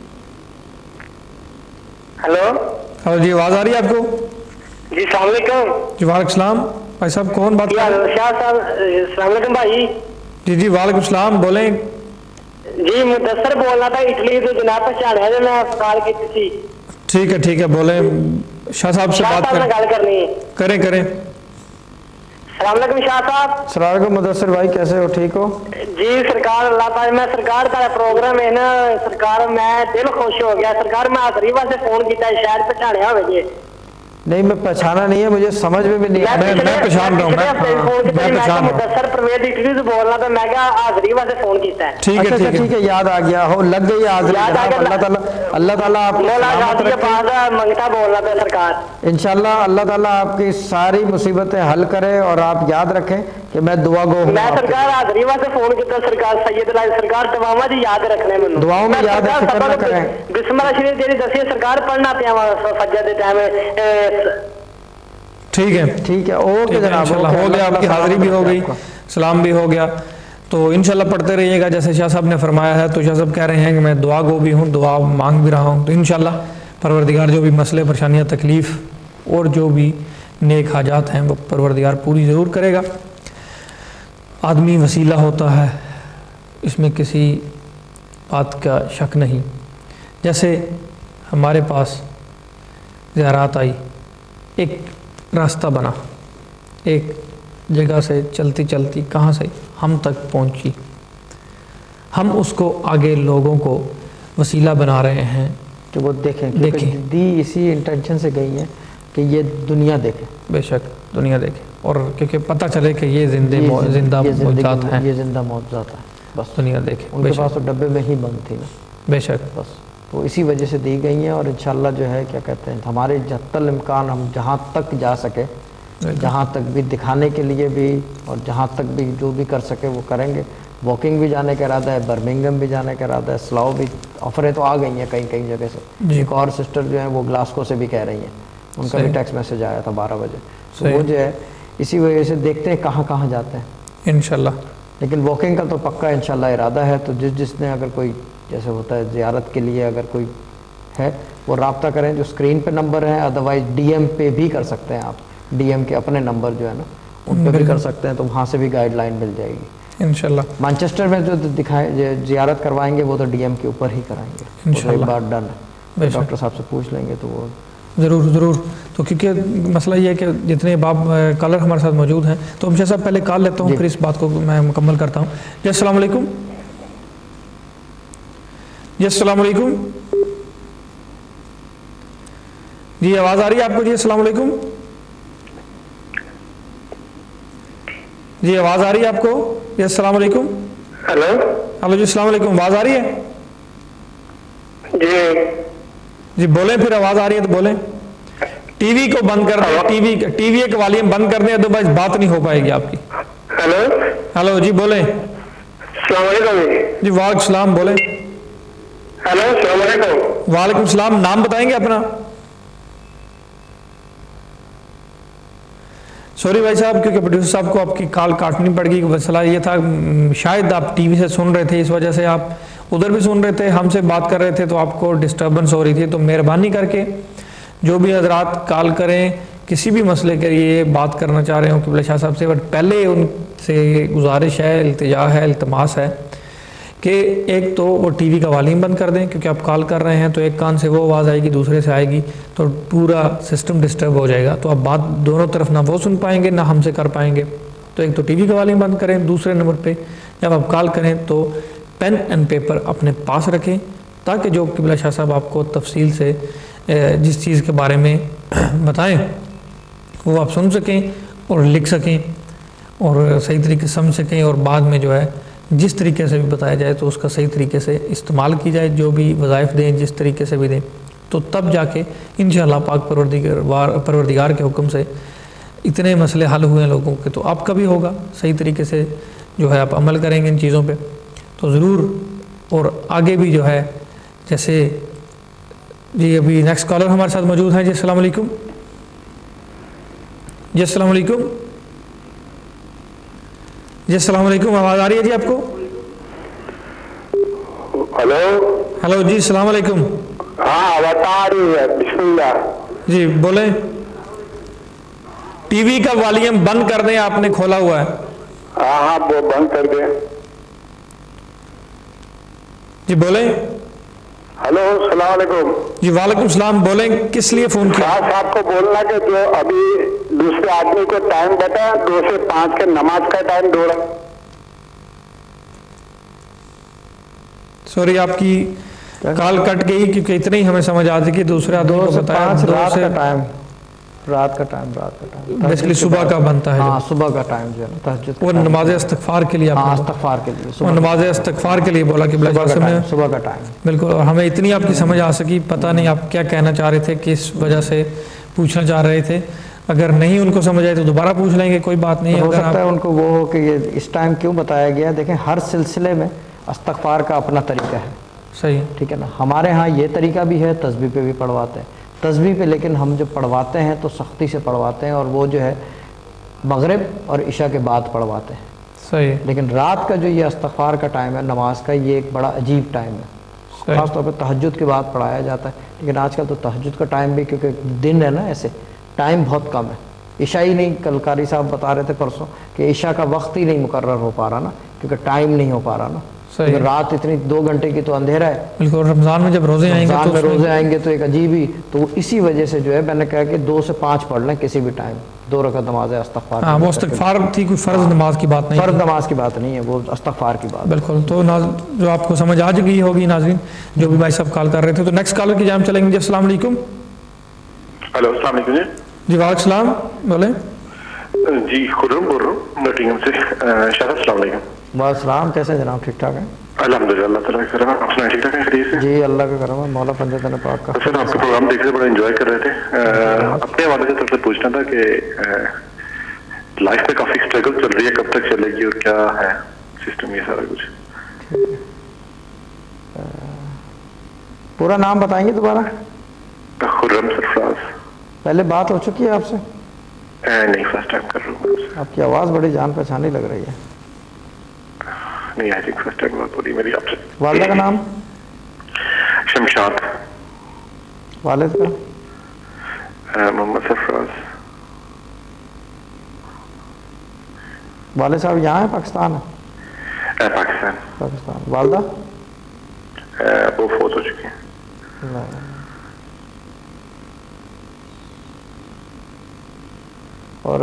ہلو جی آواز آ رہی ہے آپ کو؟ جی السلام علیکم. جی وعلیکم السلام. بھائی صاحب کون بات کر رہے ہیں؟ شاہ صاحب السلام علیکم بھائی. جی جی وعلیکم السلام, بولیں. جی مدثر بولنا تھا اٹلی تو جناب پہچان ہے جو میں کال کی تھی. ٹھیک ہے ٹھیک ہے, بولیں. شاہ صاحب سے بات کریں. گل کرنی ہے. کریں. السلام علیکم شاہ صاحب. السلام علیکم مدثر بھائی, کیسے ہو؟ ٹھیک ہو؟ جی سرکار اللہ تعالی, میں سرکار کا پروگرام ہے نا سرکار, میں دل خوش ہو گیا سرکار. میں حاضری واسطے فون کیتا ہے, شاید پہچانیا ہوئے جی. نہیں میں پہچانا نہیں ہے, مجھے سمجھ میں بھی نہیں آیا. میں پہچان رہا ہوں. مدثر پرویز اٹلی سے بولنا تھا, میں کیا حاضری واسطے فون کیتا ہے. ٹھیک ہے یاد آ گیا ہو, لگ گئی حاضری. اللہ تعالیٰ آپ کو سلامت رکھے. منگتا بولنا تھا سرکار. انشاءاللہ اللہ تعالیٰ آپ کی ساری مصیبتیں حل کرے, اور آپ یاد رکھیں کہ میں دعا گو ہوں. میں سرکار حاضری واسطے فون کیتا سرکار. سید علی سرکار دعاواں دی یاد رکھنے مینوں, دعاؤں میں یاد ہے, فکر نہ کریں. بسم اللہ شریف جی دسی سرکار پڑھنا پیا فجر دے ٹائم. ٹھیک ہے اوکے جناب, ہو گیا. آپ کی حاضری بھی ہو گئی, سلام بھی ہو گیا. تو انشاءاللہ پڑھتے رہیے گا جیسے شاہ صاحب نے فرمایا ہے. تو شاہ صاحب کہہ رہے ہیں کہ میں دعا گو بھی ہوں, دعا مانگ بھی رہا ہوں. تو انشاءاللہ پروردگار جو بھی مسئلے پریشانیاں تکلیف اور جو بھی نیک حاجات ہیں وہ پروردگار پوری ضرور کرے گا. آدمی وسیلہ ہوتا ہے, اس میں کسی بات کا شک نہیں. جیسے ہمارے پاس زیارات آئی, ایک راستہ بنا، ایک جگہ سے چلتی چلتی کہاں سے ہم تک پہنچی، ہم اس کو آگے لوگوں کو وسیلہ بنا رہے ہیں کہ وہ دیکھیں، دی اسی انٹینشن سے گئی ہیں کہ یہ دنیا دیکھے، بے شک دنیا دیکھے، اور کیونکہ پتہ چلے کہ یہ زندہ موجودات ہیں، یہ زندہ موجودات ہیں، بس دنیا دیکھے۔ ان کے پاس تو ڈبے میں ہی بند تھی نا، بے شک، بس تو اسی وجہ سے دی گئی ہیں۔ اور انشاءاللہ جو ہے کیا کہتے ہیں ہمارے جتل امکان ہم جہاں تک جا سکے، جہاں تک بھی دکھانے کے لیے بھی اور جہاں تک بھی جو بھی کر سکے وہ کریں گے۔ واکنگ بھی جانے کا ارادہ ہے، برمنگھم بھی جانے کا ارادہ ہے، سلاؤ بھی آفریں تو آ گئی ہیں کئی جگہ سے۔ ایک اور سسٹر جو ہیں وہ گلاسکو سے بھی کہہ رہی ہیں، ان کا بھی ٹیکسٹ میسج آیا تھا 12 بجے، تو وہ جو ہے اسی وجہ سے دیکھتے ہیں کہاں کہاں جاتے ہیں انشاءاللہ۔ لیکن واکنگ کا تو پکا انشاءاللہ ارادہ ہے، تو جس نے اگر کوئی جیسے ہوتا ہے زیارت کے لیے اگر کوئی ہے وہ رابطہ کریں، جو اسکرین پہ نمبر ہیں، ادروائز ڈی ایم پہ بھی کر سکتے ہیں آپ، ڈی ایم کے اپنے نمبر جو ہے نا ان پہ بھی کر سکتے ہیں، تو وہاں سے بھی گائیڈ لائن مل جائے گی انشاءاللہ۔ مانچسٹر میں جو زیارت کروائیں گے وہ تو ڈی ایم کے اوپر ہی کرائیں گے انشاءاللہ، ایک بار ڈن ہے، ڈاکٹر صاحب سے پوچھ لیں گے تو وہ ضرور۔ تو کیونکہ مسئلہ یہ ہے کہ جتنے کالر ہمارے ساتھ موجود ہیں تو ہم صاحب پہلے کال لیتا ہوں، پھر اس بات کو میں مکمل کرتا ہوں۔ جی السلام علیکم۔ جی السلام علیکم، جی آواز آ رہی ہے آپ کو؟ جی السلام علیکم، جی آواز آ رہی ہے آپ کو؟ جی السلام علیکم۔ ہلو جی السلام علیکم، آواز آ رہی ہے؟ جی بولیں، پھر آواز آ رہی ہے تو بولیں۔ ٹی وی کو بند کر دیں، ٹی وی کا والیوم بند کر دیں، ادروائز بات نہیں ہو پائے گی آپ کی۔ ہلو جی بولیں۔ السلام علیکم جی وعلیکم السلام، بولیں۔ ہلو السلام علیکم۔ وعلیکم السلام، نام بتائیں گے اپنا؟ سوری بھائی صاحب، کیونکہ پروڈیوسر صاحب کو آپ کی کال کاٹنی پڑ گئی، مسئلہ یہ تھا شاید آپ ٹی وی سے سن رہے تھے، اس وجہ سے آپ ادھر بھی سن رہے تھے، ہم سے بات کر رہے تھے تو آپ کو ڈسٹربنس ہو رہی تھی۔ تو مہربانی کر کے جو بھی حضرات کال کریں، کسی بھی مسئلے کے لیے بات کرنا چاہ رہے ہوں قبلہ شاہ صاحب سے، بٹ پہلے ان سے گزارش ہے، التجا ہے، التماس ہے کہ ایک تو وہ ٹی وی کا والیوم بند کر دیں، کیونکہ آپ کال کر رہے ہیں تو ایک کان سے وہ آواز آئے گی، دوسرے سے آئے گی، تو پورا سسٹم ڈسٹرب ہو جائے گا، تو آپ بات دونوں طرف نہ وہ سن پائیں گے نہ ہم سے کر پائیں گے۔ تو ایک تو ٹی وی کا والیوم بند کریں، دوسرے نمبر پہ جب آپ کال کریں تو پین اینڈ پیپر اپنے پاس رکھیں، تاکہ جو قبلہ شاہ صاحب آپ کو تفصیل سے جس چیز کے بارے میں بتائیں وہ آپ سن سکیں اور لکھ سکیں اور صحیح طریقے سے سمجھ سکیں، اور بعد میں جو ہے جس طریقے سے بھی بتایا جائے تو اس کا صحیح طریقے سے استعمال کی جائے، جو بھی وظائف دیں جس طریقے سے بھی دیں، تو تب جا کے انشاءاللہ پاک پروردگار کے حکم سے اتنے مسئلے حل ہوئے ہیں لوگوں کے، تو آپ کا بھی ہوگا، صحیح طریقے سے جو ہے آپ عمل کریں گے ان چیزوں پہ تو ضرور۔ اور آگے بھی جو ہے جیسے جی ابھی نیکسٹ کالر ہمارے ساتھ موجود ہیں۔ جی السلام علیکم۔ جی السلام علیکم۔ جی السلام علیکم، آواز آ رہی ہے جی آپ کو؟ ہلو جی السلام علیکم۔ ہاں آواز آ رہی ہے، بسم اللہ۔ جی بولیں۔ ٹی وی کا والیوم بند کر دیں، آپ نے کھولا ہوا ہے۔ ہاں وہ بند کر دیں۔ جی بولیں۔ ہلو السلام علیکم۔ جی وعلیکم السلام، بولیں کس لیے فون کیا؟ شاہ صاحب کو بولنا کہ جو ابھی دوسرے آدمی کو ٹائم بتا 2 سے 5 کے نماز کا ٹائم دو رہا۔ سوری آپ کی کال کٹ گئی، کیونکہ اتنے ہی ہمیں سمجھ آتی کہ دوسرے آدمی کو بتایا 2 سے رات کا ٹائم بیسکلی صبح کا بنتا ہے، ہاں صبح کا ٹائم جو ہے نا تہجد وہ نماز استغفار کے لیے، ہاں استغفار کے لیے، وہ نماز استغفار کے لیے بولا کہ صبح کا ٹائم بالکل، اور ہمیں اتنی آپ کی سمجھ آ سکی، پتہ نہیں آپ کیا کہنا چاہ رہے تھے، کس وجہ سے پوچھنا چاہ رہے تھے، اگر نہیں ان کو سمجھ آئے تو دوبارہ پوچھ لیں گے، کوئی بات نہیں۔ ہو سکتا ہے ان کو وہ ہو کہ یہ اس ٹائم کیوں بتایا گیا۔ دیکھیں ہر سلسلے میں استغفار کا اپنا طریقہ ہے، صحیح ٹھیک ہے نا۔ ہمارے ہاں یہ طریقہ بھی ہے، تسبیح پہ بھی پڑھواتے ہیں، تسبیح پہ لیکن ہم جب پڑھواتے ہیں تو سختی سے پڑھواتے ہیں، اور وہ جو ہے مغرب اور عشاء کے بعد پڑھواتے ہیں، صحیح۔ لیکن رات کا جو یہ استغفار کا ٹائم ہے نماز کا، یہ ایک بڑا عجیب ٹائم ہے، خاص طور پہ تہجد کے بعد پڑھایا جاتا ہے، لیکن آج کل تو تہجد کا ٹائم بھی کیونکہ دن ہے نا، ایسے ٹائم بہت کم ہے، عشاء ہی نہیں، کل قاری صاحب بتا رہے تھے پرسوں کہ عشاء کا وقت ہی نہیں مقرر ہو پا رہا نا، کیونکہ ٹائم نہیں ہو پا رہا نا، صحیح. رات اتنی 2 گھنٹے کی تو اندھیرا ہے. بالکل. رمضان میں جب روزے آئیں گے رمضان تو میں روزے آئیں گے تو ایک عجیب ہی, تو اسی وجہ سے جو ہے میں نے کہا کہ 2 سے 5 پڑھ لیں کسی بھی ٹائم, 2 رکعت نماز ہے استغفار. ہاں وہ استغفار تھی, کوئی فرض نماز کی بات نہیں. فرض نماز کی بات نہیں ہے, وہ استغفار کی بات. بالکل. تو جو آپ کو سمجھ آ گئی ہوگی ناظرین, جو بھی بھائی صاحب کال کر رہے تھے. تو نیکسٹ کالر کی جانب چلیں گے جی. السلام علیکم. ہلو السلام علیکم جی. جی وعلیکم السلام, بولیں. جی خرم بول رہا ہوں نوٹنگھم سے. شاہ السلام علیکم. وعلیکم السلام. کیسے جناب, ٹھیک ٹھاک ہیں؟ الحمدللہ, اللہ تعالیٰ کا کرم ہے. آپ سنائیں ٹھیک ٹھاک ہیں, خیریت سے؟ جی اللہ کا کرم ہے, مولا پنجتن پاک کا. سر آپ کا پروگرام دیکھ رہے بڑا انجوائے کر رہے تھے. اپنے حوالے سے طرف سے پوچھنا تھا کہ لائف میں کافی اسٹرگل چل رہی ہے, کب تک چلے گی اور کیا ہے سسٹم یہ سارا کچھ؟ پورا نام بتائیں گے دوبارہ؟ خرم سرفراز. پہلے بات ہو چکی ہے آپ سے؟ نہیں, فرسٹ ٹائم کر رہا ہوں. آپ کی آواز بڑی جان پہچانی لگ رہی ہے. نہیں, آئی تھنک فرسٹ ٹائم بات ہو رہی میری آپ سے. والدہ کا نام؟ شمشاد. والد کا؟ محمد سرفراز. والد صاحب یہاں ہیں پاکستان ہے؟ پاکستان. پاکستان. والدہ؟ وہ فوت ہو چکی ہیں. اور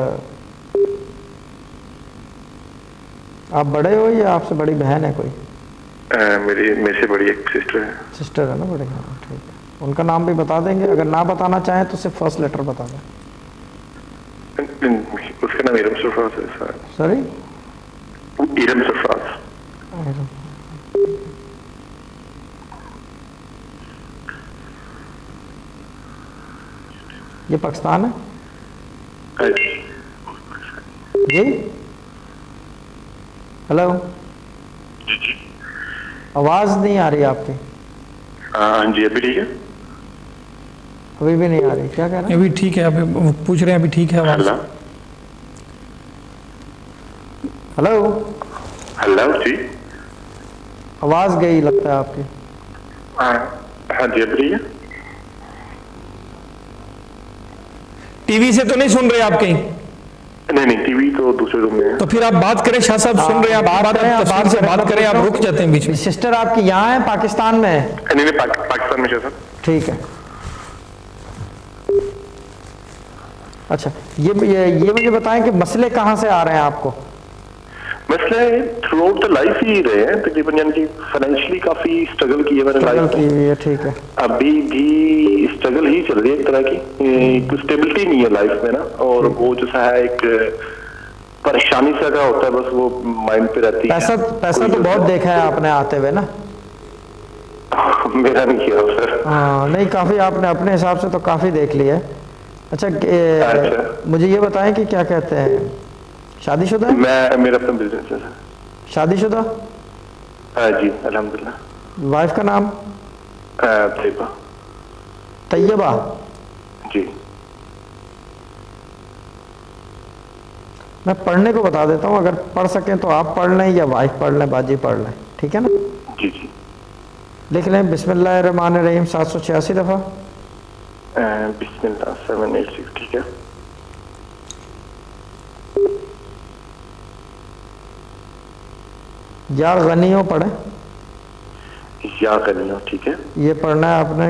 آپ بڑے ہو یا آپ سے بڑی بہن ہے کوئی؟ میرے سے بڑی ایک سسٹر ہے. سسٹر ہے نا بڑی. ہاں ٹھیک ہے. ان کا نام بھی بتا دیں گے, اگر نہ بتانا چاہیں تو صرف فرسٹ لیٹر بتا دیں. اس کا نام ارم سرفراز ہے. سوری, ارم سرفراز. یہ پاکستان ہے جی؟ ہلو, جی آواز نہیں آ رہی آپ کی. ہاں جی, ابھی ٹھیک ہے؟ ابھی بھی نہیں آ رہی, کیا کہہ رہے ہیں؟ ابھی ٹھیک ہے, ابھی پوچھ رہے ہیں ابھی ٹھیک ہے آواز. ہلو ہلو جی, آواز گئی لگتا ہے آپ کی. ہاں جی, ابھی ٹھیک ہے. ٹی وی سے تو نہیں سن رہے آپ کہیں؟ نہیں, ٹی وی تو دوسرے روم میں ہے. تو پھر آپ بات کریں, شاہ صاحب سن رہے ہیں, آپ بات سے بات کریں, آپ رک جاتے ہیں بیچ میں. سسٹر آپ کی یہاں ہے پاکستان میں ہے؟ نہیں, پاکستان میں شاہ. ٹھیک ہے. اچھا, یہ مجھے بتائیں کہ مسئلے کہاں سے آ رہے ہیں آپ کو؟ مسئلہ تھرو آؤٹ دا لائف ہی رہے ہیں تقریباً, یعنی کہ فائنینشلی کافی اسٹرگل کی ہے میں نے لائف میں. ٹھیک ہے. ابھی بھی اسٹرگل ہی چل رہی ہے ایک طرح کی, اسٹیبلٹی نہیں ہے لائف میں نا, اور وہ جو ہے ایک پریشانی سا کا ہوتا ہے, بس وہ مائنڈ پہ رہتی ہے. پیسہ تو بہت دیکھا ہے آپ نے آتے ہوئے نا؟ میرا نہیں کیا سر. ہاں نہیں, کافی آپ نے اپنے حساب سے تو کافی دیکھ لیا ہے. اچھا مجھے یہ بتائیں کہ کیا کہتے ہیں, شادی شدہ ہے؟ میرا اپنا بزنس ہے. شادی شدہ؟ جی الحمدللہ. وائف کا نام؟ طیبہ. طیبہ. جی. میں پڑھنے کو بتا دیتا ہوں, اگر پڑھ سکیں تو آپ پڑھ لیں یا وائف پڑھ لیں, باجی پڑھ لیں, ٹھیک ہے نا؟ جی جی. لکھ لیں بسم اللہ الرحمن الرحیم 786 دفعہ. بسم اللہ 786. ٹھیک ہے. یا غنیوں پڑھیں. یا غنیوں, ٹھیک ہے. یہ پڑھنا ہے آپ نے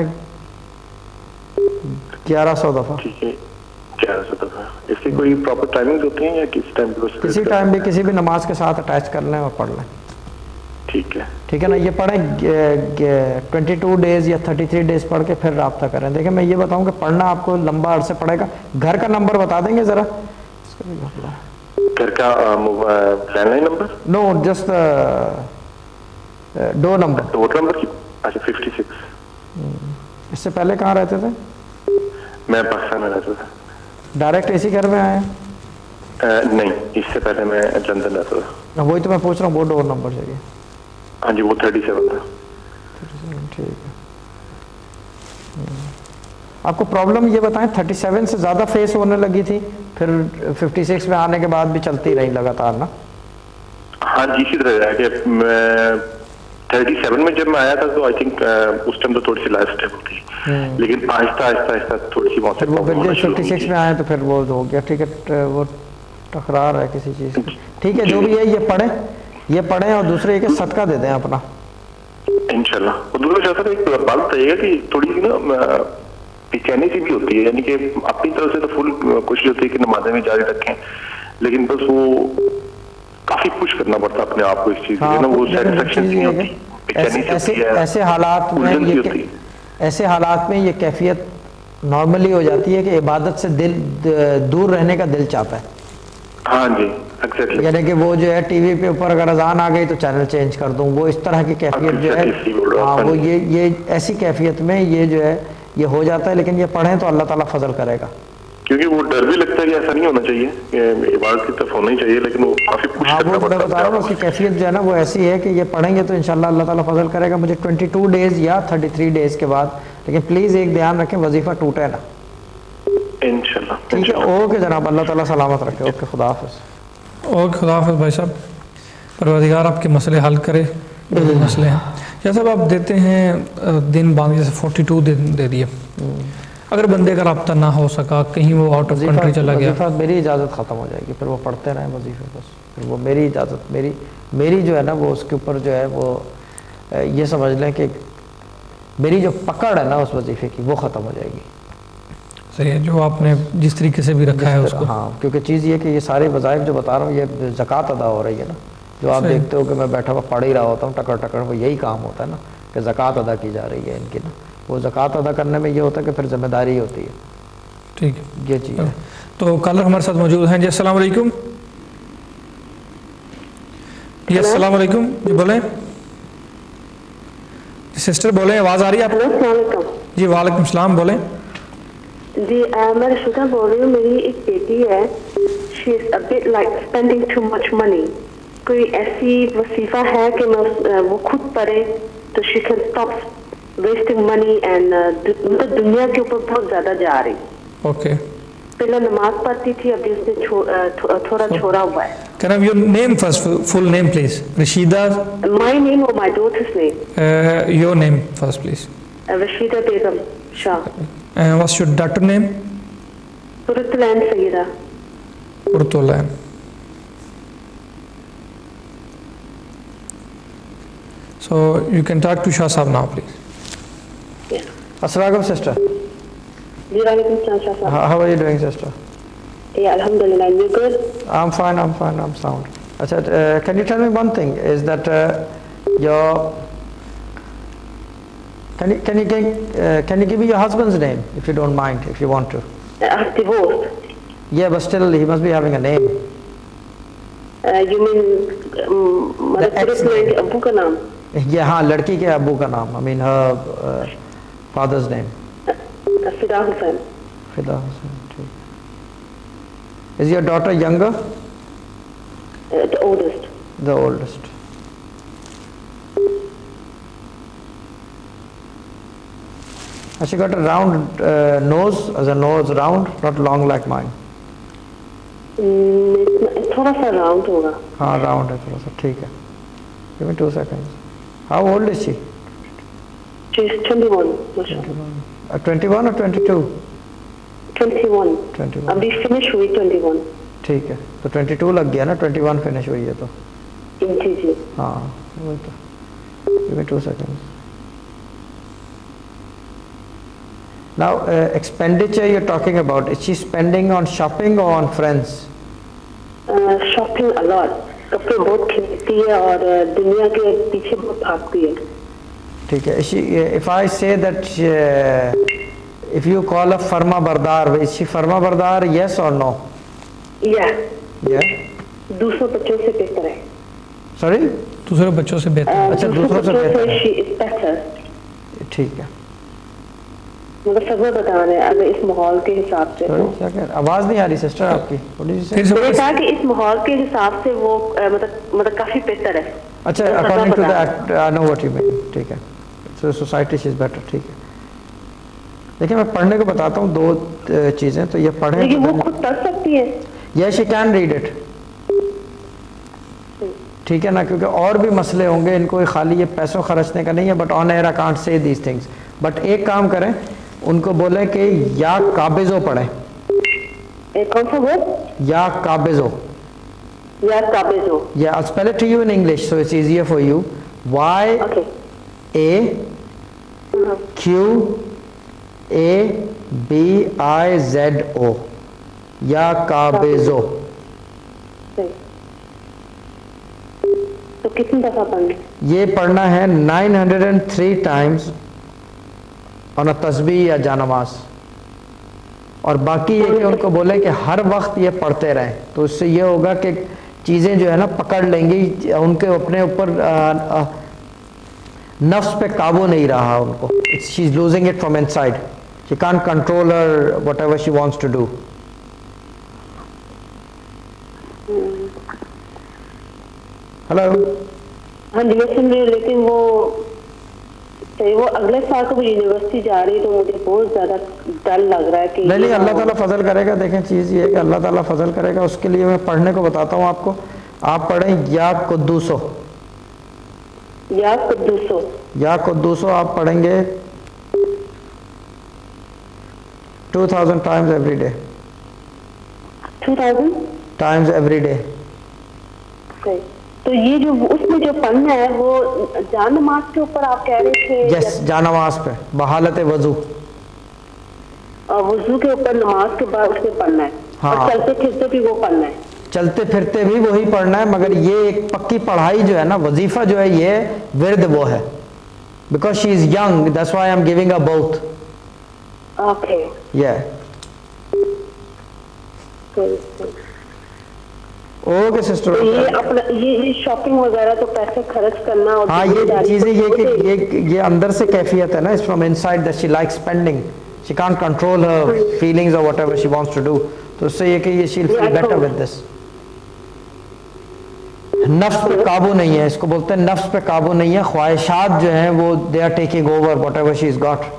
1100 دفعہ. ٹھیک ہے, 1100 دفعہ. اس کی کوئی پراپر ٹائمنگ ہوتی ہیں یا کس ٹائم پہ؟ کسی ٹائم بھی, کسی بھی نماز کے ساتھ اٹیچ کر لیں اور پڑھ لیں. ٹھیک ہے. ٹھیک ہے نا. یہ پڑھیں 22 ڈیز یا 33 ڈیز پڑھ کے پھر رابطہ کریں. دیکھیں میں یہ بتاؤں کہ پڑھنا آپ کو لمبا عرصے پڑے گا. گھر کا نمبر بتا دیں گے ذرا؟ گھر کا landline number? No, just door number. Door number کی؟ اچھا 56. اس سے پہلے کہاں رہتے تھے؟ میں پاکستان میں رہتا تھا. ڈائریکٹ اسی گھر میں آئے ہیں؟ نہیں, اس سے پہلے میں لندن رہتا تھا. وہی تو میں پوچھ رہا ہوں, وہ ڈور نمبر چاہیے. ہاں جی, وہ 37 تھا. ٹھیک ہے. آپ کو پرابلم یہ بتائیں 37 سے زیادہ فیس ہونے لگی تھی, پھر 56 میں آنے کے بعد بھی چلتی رہی لگاتار نا؟ ہاں جی, اسی طرح ہے کہ میں 37 میں جب میں آیا تھا تو آئی تھنک اس ٹائم تو تھوڑی سی لائف اسٹیبل تھی, لیکن آہستہ آہستہ تھوڑی سی موت. وہ پھر جب 56 میں آئے تو پھر وہ ہو گیا. ٹھیک ہے, وہ تکرار ہے کسی چیز کی. ٹھیک ہے, جو بھی ہے یہ پڑھیں. یہ پڑھیں اور دوسرے یہ کہ صدقہ دے دیں اپنا انشاءاللہ. اور دوسرا شاہ صاحب ایک بات بتائیے گا کہ تھوڑی سی نا بے چینی سی بھی ہوتی ہے, یعنی کہ اپنی طرف سے تو فل کوشش ہوتی ہے کہ نمازیں بھی جاری رکھیں, لیکن بس وہ کافی پش کرنا پڑتا ہے اپنے آپ کو اس چیز کے نا, وہ سیٹسفیکشن نہیں ہوتی, بے چینی سی ہوتی ہے, ایسے حالات میں یہ کیفیت نارملی ہو جاتی ہے کہ عبادت سے دل دور رہنے کا دل چاہتا ہے. ہاں جی ایگزیکٹلی, یعنی کہ وہ جو ہے ٹی وی پہ اوپر اگر اذان آ گئی تو چینل چینج کر دوں, وہ اس طرح کی کیفیت جو ہے, ہاں وہ یہ ایسی کیفیت میں یہ جو ہے یہ ہو جاتا ہے. لیکن یہ پڑھیں تو اللہ تعالیٰ فضل کرے گا, کیونکہ وہ ڈر بھی لگتا ہے کہ ایسا نہیں ہونا چاہیے, کہ عبادت کی طرف ہونا ہی چاہیے, لیکن وہ کافی پش کرنا پڑتا ہے. میں بتا رہا ہوں اس کی کیفیت جو ہے نا وہ ایسی ہے کہ یہ پڑھیں گے تو انشاءاللہ اللہ تعالیٰ فضل کرے گا. مجھے 22 ڈیز یا 33 ڈیز کے بعد, لیکن پلیز ایک دھیان رکھیں وظیفہ ٹوٹے نا انشاءاللہ. ٹھیک ہے, اوکے جناب, اللہ تعالیٰ سلامت رکھے. اوکے, خدا حافظ. اوکے, خدا حافظ بھائی صاحب. پروردگار آپ کے مسئلے حل کرے, مسئلے ہیں جیسا آپ دیتے ہیں دن بعد, جیسے 42 دن دے دیے, اگر بندے کا رابطہ نہ ہو سکا, کہیں وہ آؤٹ آف کنٹری چلا گیا, وظیفہ میری اجازت ختم ہو جائے گی, پھر وہ پڑھتے رہیں وظیفے, بس پھر وہ میری اجازت, میری جو ہے نا وہ اس کے اوپر جو ہے وہ یہ سمجھ لیں کہ میری جو پکڑ ہے نا اس وظیفے کی وہ ختم ہو جائے گی. صحیح ہے, جو آپ نے جس طریقے سے بھی رکھا ہے اس کو. ہاں, کیونکہ چیز یہ کہ یہ سارے وظائف جو بتا رہا ہوں یہ زکوٰۃ ادا ہو رہی ہے نا, جو آپ دیکھتے ہو کہ میں بیٹھا ہوا پڑھ ہی رہا ہوتا ہوں ٹکر ٹکر, وہ یہی کام ہوتا ہے نا کہ زکوٰۃ ادا کی جا رہی ہے ان کی نا. وہ زکوٰۃ ادا کرنے میں یہ ہوتا ہے کہ پھر ذمہ داری ہوتی ہے. ٹھیک ہے, یہ چیز ہے. تو کالر ہمارے ساتھ موجود ہیں. جی السلام علیکم. جی السلام علیکم, جی بولیں سسٹر, بولیں, آواز آ رہی ہے آپ کو؟ السلام علیکم. جی وعلیکم السلام, بولیں. جی میں رشیدہ بول رہی ہوں. میری ایک بیٹی ہے, she is a bit like spending too much money. کوئی ایسی وظیفہ ہے کہ میں وہ خود پڑھے تو she can stop wasting money and مطلب دنیا کے اوپر بہت زیادہ جا رہی. اوکے, پہلے نماز پڑھتی تھی, ابھی اس نے تھوڑا چھوڑا ہوا ہے. Can I have your name first, full name please? Rashida? My name or my daughter's name? Your name first please. Rashida Begum Shah. What's your daughter name? Urtulan Sayyida. Urtulan. So you can talk to Shah Sahab now please. Yeah. Assalamu alaikum sister. How are you doing sister? Yeah, alhamdulillah. You good? I'm fine, I'm sound. Can you tell me one thing, is that can you give me your husband's name if you don't mind, if you want to? I'm divorced. Yeah, but still he must be having a name. You mean Abu ka naam? Yeah, haan, ladki ke Abu ka naam, I mean her father's name. Fida Hussain. Fida Hussain. Is your daughter younger? The oldest. The oldest. Has she got a round nose, as a nose round, not long like mine? تھوڑا سا راؤنڈ ہوگا. ہاں راؤنڈ ہے تھوڑا سا, ٹھیک ہے. Give me 2 seconds. How old is she? She is 21. 21 or 22? 21. ابھی فنش ہوئی 21. ٹھیک ہے, تو 22 لگ گیا نا, 21 فنش ہوئی ہے تو. جی جی. ہاں وہی تو. Give me 2 seconds. Now expenditure you're talking about, is she spending on shopping or on friends? Shopping a lot. کپڑے بہت کھیلتی ہے اور دنیا کے پیچھے بہت بھاگتی ہے. ٹھیک ہے. If I say that if you call her فرما بردار, is she فرما بردار, yes or no? Yeah. دوسروں بچوں سے بہتر ہے. Sorry? دوسرے بچوں سے بہتر. اچھا, دوسروں سے بہتر. She is better. ٹھیک ہے. مطلب سب بتا رہے ہیں اگر اس ماحول کے حساب سے. آواز نہیں آ رہی سسٹر آپ کی. میں نے کہا کہ اس ماحول کے حساب سے وہ مطلب کافی بہتر ہے. اچھا, according to that I know what you mean. ٹھیک ہے. So society she is better. ٹھیک ہے. دیکھیں میں پڑھنے کو بتاتا ہوں 2 چیزیں, تو یہ پڑھیں. لیکن وہ خود پڑھ سکتی ہے. Yes, she can read it. ٹھیک ہے نا, کیونکہ اور بھی مسئلے ہوں گے, ان کو خالی یہ پیسوں خرچنے کا نہیں ہے. But on air I can't say these things. But ایک کام کریں, ان کو بولیں کہ یا قابضو پڑھیں. کون سا ورڈ؟ یا قابضو. या काबिज़ो. Yeah, I'll spell it to you in English so it's easier for you. Y Okay. A Q A B I Z O. या काबिज़ो. सही. तो कितनी दफा पढ़ना? ये पढ़ना है 903 टाइम्स ऑन अ तस्बीह या जानमाज. और बाकी ये कि उनको बोले कि हर वक्त ये पढ़ते रहें, तो इससे ये होगा कि चीज़ें जो है ना पकड़ लेंगी, उनके अपने ऊपर नफ्स पे काबू नहीं रहा उनको. She is losing it from inside. She can't control her whatever she wants to do. Hello. हाँ जी, मैं सुन रही हूँ, लेकिन वो अगले साल को यूनिवर्सिटी जा रही है तो मुझे बहुत ज़्यादा डर लग रहा है कि नहीं, अल्लाह ताला फजल करेगा. देखें, चीज़ ये है कि अल्लाह ताला फजल करेगा. उसके लिए मैं पढ़ने को बताता हूँ आपको. आप पढ़ें या कुद्दूसो. या कुद्दूसो. या कुद्दूसो आप पढ़ेंगे 2000 times every day. 2000 times every day. सही. तो ये जो उसमें जो पढ़ना है वो जान नमाज के ऊपर आप कह रहे थे? यस, जानमाज पे बहालत वजू. वजू के ऊपर नमाज के बाद उसमें पढ़ना है. हाँ. और चलते फिरते भी वो पढ़ना है. चलते फिरते भी वही पढ़ना है, मगर ये एक पक्की पढ़ाई जो है ना, वजीफा जो है, ये विर्द वो है. Because she is young, that's why I am giving a both. Okay. Okay sister. तो ये अपना ये शॉपिंग वगैरह तो पैसे खर्च करना और हाँ, ये चीज़ें ये कि ये अंदर से कैफियत है ना, it's from inside that she likes spending. She can't control her feelings और whatever she wants to do. तो उससे ये कि ये she feel better with this. नफ्स पे काबू नहीं है, इसको बोलते हैं नफ्स पे काबू नहीं है. ख्वाहिशात जो हैं वो they are taking over whatever she is got.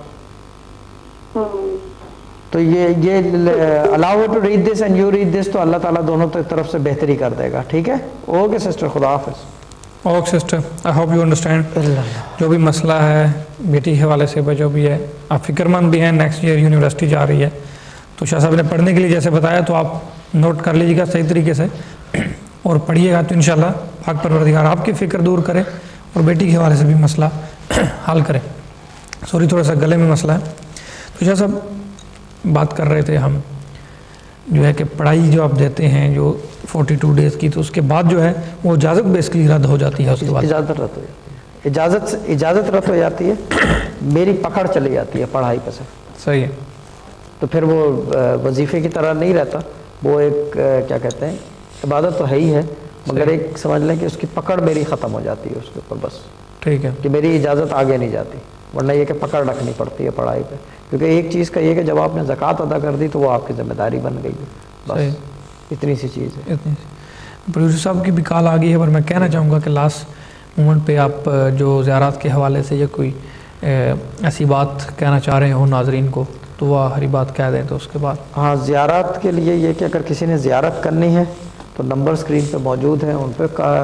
तो ये allow to read this and you read this, तो अल्लाह ताला दोनों तरफ से बेहतरी कर देगा. ठीक है. ओके सिस्टर, खुदा हाफिज़. Okay sister, I hope you understand. जो भी मसला है बेटी के हवाले से, जो भी है, आप फिक्रमंद भी हैं. नेक्स्ट ईयर यूनिवर्सिटी जा रही है, तो शाह साहब ने पढ़ने के लिए जैसे बताया, तो आप नोट कर लीजिएगा सही तरीके से और पढ़िएगा. तो इंशाल्लाह पाक परवरदिगार आपकी फ़िक्र दूर करे और बेटी के हवाले से भी मसला हल करे. सॉरी, थोड़ा सा गले में मसला है. तो शाह साहब बात कर रहे थे हम, जो है कि पढ़ाई जो आप देते हैं जो 42 डेज़ की, तो उसके बाद जो है वो इजाज़त बेसिकली रद्द हो जाती है. उसके बाद इजाज़त रद्द हो जाती है. इजाज़त रद्द हो जाती है. मेरी पकड़ चली जाती है पढ़ाई पे से. सही है. तो फिर वो वजीफ़े की तरह नहीं रहता. वो एक क्या कहते हैं, इबादत तो है ही है, मगर एक समझ लें कि उसकी पकड़ मेरी ख़त्म हो जाती है उसके ऊपर. बस ठीक है कि मेरी इजाज़त आगे नहीं जाती. वरना ये कि पकड़ रखनी पड़ती है पढ़ाई पे. क्योंकि एक चीज़ का ये कि जब आपने ज़कात अदा कर दी तो वो आपकी ज़िम्मेदारी बन गई है. बस इतनी सी चीज़ है. इतनी सी. प्रोड्यूसर साहब की भी कॉल आ गई है, पर मैं कहना चाहूँगा कि लास्ट मोमेंट पे आप जो ज़ियारत के हवाले से या कोई ऐसी बात कहना चाह रहे हो नाजरीन को, तो वह हरी बात कह दें. तो उसके बाद हाँ, ज़ियारत के लिए ये कि अगर किसी ने ज़ियारत करनी है तो नंबर स्क्रीन पे मौजूद हैं, उन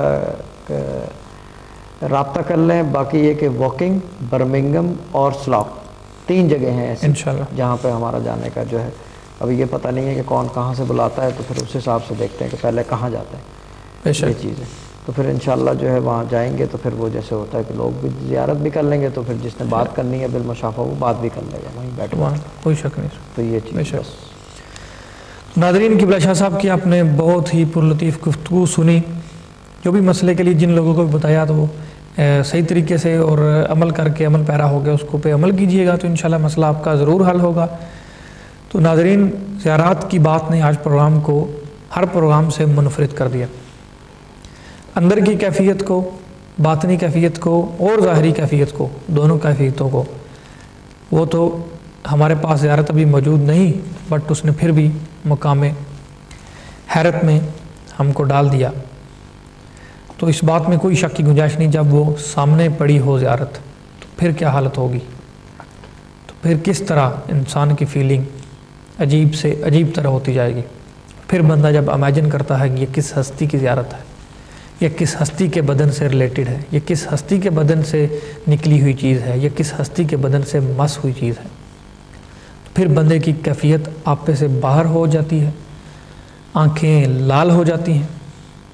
पर रब्ता कर लें. बाकी ये कि वॉकिंग, बर्मिंघम और स्लॉक 3 जगह हैं ऐसी इंशाल्लाह जहाँ पे हमारा जाने का जो है. अभी ये पता नहीं है कि कौन कहाँ से बुलाता है, तो फिर उस हिसाब से देखते हैं कि पहले कहाँ जाते हैं. ये चीज़ है. तो फिर इंशाल्लाह जो है वहाँ जाएंगे तो फिर वो जैसे होता है कि लोग भी ज़ियारत भी कर लेंगे, तो फिर जिसने बात करनी है बिलमुशाफा वो बात भी कर लेगा वहीं बैठ के. कोई शक नहीं. तो ये चीज़ बस. नाज़रीन, क़िबला शाह साहब की आपने बहुत ही पुरलतीफ़ गुफ्तगू सुनी. जो भी मसले के लिए जिन लोगों को भी बताया, तो वो सही तरीके से और अमल करके अमल पैरा हो गया उसको पे अमल कीजिएगा, तो इंशाल्लाह मसला आपका ज़रूर हल होगा. तो नाज़रीन, ज़ियारत की बात ने आज प्रोग्राम को हर प्रोग्राम से मुनफरिद कर दिया. अंदर की कैफियत को, बातनी कैफियत को और ज़ाहरी कैफियत को, दोनों कैफियतों को, वो तो हमारे पास ज़ियारत अभी मौजूद नहीं, बट उसने फिर भी मकाम हैरत में हमको डाल दिया. तो इस बात में कोई शक की गुंजाइश नहीं, जब वो सामने पड़ी हो ज़ियारत तो फिर क्या हालत होगी. तो फिर किस तरह इंसान की फ़ीलिंग अजीब से अजीब तरह होती जाएगी. फिर बंदा जब इमेजिन करता है कि ये किस हस्ती की ज़ियारत है, ये किस हस्ती के बदन से रिलेटेड है, ये किस हस्ती के बदन से निकली हुई चीज़ है, ये किस हस्ती के बदन से मस हुई चीज़ है, तो फिर बंदे की कैफियत आपे से बाहर हो जाती है. आँखें लाल हो जाती हैं,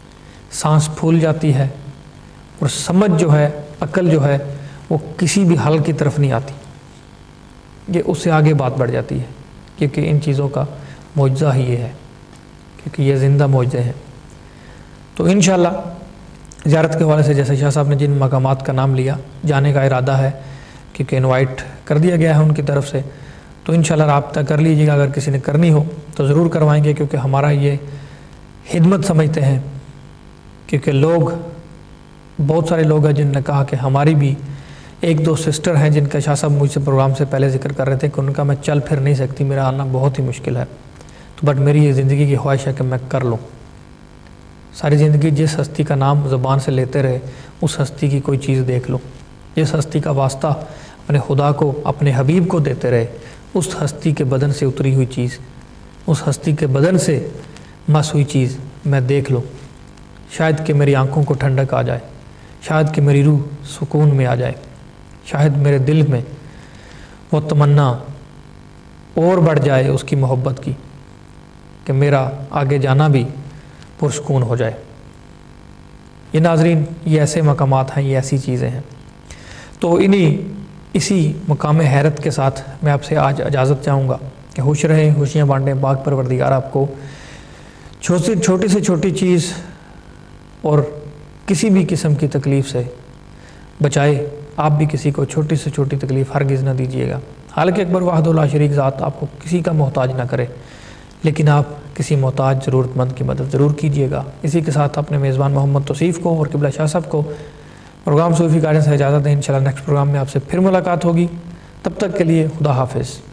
सांस फूल जाती है और समझ जो है, अकल जो है वो किसी भी हल की तरफ नहीं आती, ये उससे आगे बात बढ़ जाती है, क्योंकि इन चीज़ों का मौजज़ा ही ये है, क्योंकि ये ज़िंदा मौजज़े हैं। तो इंशाअल्लाह ज़ियारत के हवाले से जैसे शाह साहब ने जिन मकामात का नाम लिया, जाने का इरादा है, क्योंकि इनवाइट कर दिया गया है उनकी तरफ से, तो इंशाअल्लाह राब्ता कर लीजिएगा। अगर किसी ने करनी हो तो ज़रूर करवाएंगे, क्योंकि हमारा ये खिदमत समझते हैं। क्योंकि लोग, बहुत सारे लोग हैं जिनने कहा कि हमारी भी एक दो सिस्टर हैं जिनका शाह साहब मुझसे प्रोग्राम से पहले जिक्र कर रहे थे कि उनका मैं चल फिर नहीं सकती, मेरा आना बहुत ही मुश्किल है, तो बट मेरी ये ज़िंदगी की ख्वाहिश है कि मैं कर लूँ। सारी ज़िंदगी जिस हस्ती का नाम ज़बान से लेते रहे, उस हस्ती की कोई चीज़ देख लो, जिस हस्ती का वास्ता अपने खुदा को, अपने हबीब को देते रहे, उस हस्ती के बदन से उतरी हुई चीज़, उस हस्ती के बदन से मस हुई चीज़ मैं देख लूँ। शायद कि मेरी आंखों को ठंडक आ जाए, शायद कि मेरी रूह सुकून में आ जाए, शायद मेरे दिल में वो तमन्ना और बढ़ जाए उसकी मोहब्बत की कि मेरा आगे जाना भी पुरसकून हो जाए। ये नाज़रीन, ये ऐसे मकामात हैं, ये ऐसी चीज़ें हैं। तो इसी मकाम हैरत के साथ मैं आपसे आज इजाज़त चाहूँगा कि खुश रहें, खुशियाँ बांटें। पाक परवरदिगार आपको छोटी से छोटी चीज़ और किसी भी किस्म की तकलीफ़ से बचाए। आप भी किसी को छोटी से छोटी तकलीफ़ हरगिज़ न दीजिएगा। हालांकि अकबर वाहिद ला शरीक ज़ात आपको किसी का मोहताज ना करे, लेकिन आप किसी मोहताज ज़रूरतमंद की मदद ज़रूर कीजिएगा। इसी के साथ अपने मेज़बान मोहम्मद तौसीफ़ को और क़िबला शाह साहब को प्रोग्राम सूफ़ी गाइडेंस से इजाज़त दें। इंशाअल्लाह नेक्स्ट प्रोग्राम में आपसे फिर मुलाकात होगी। तब तक के लिए खुदा हाफ़िज़।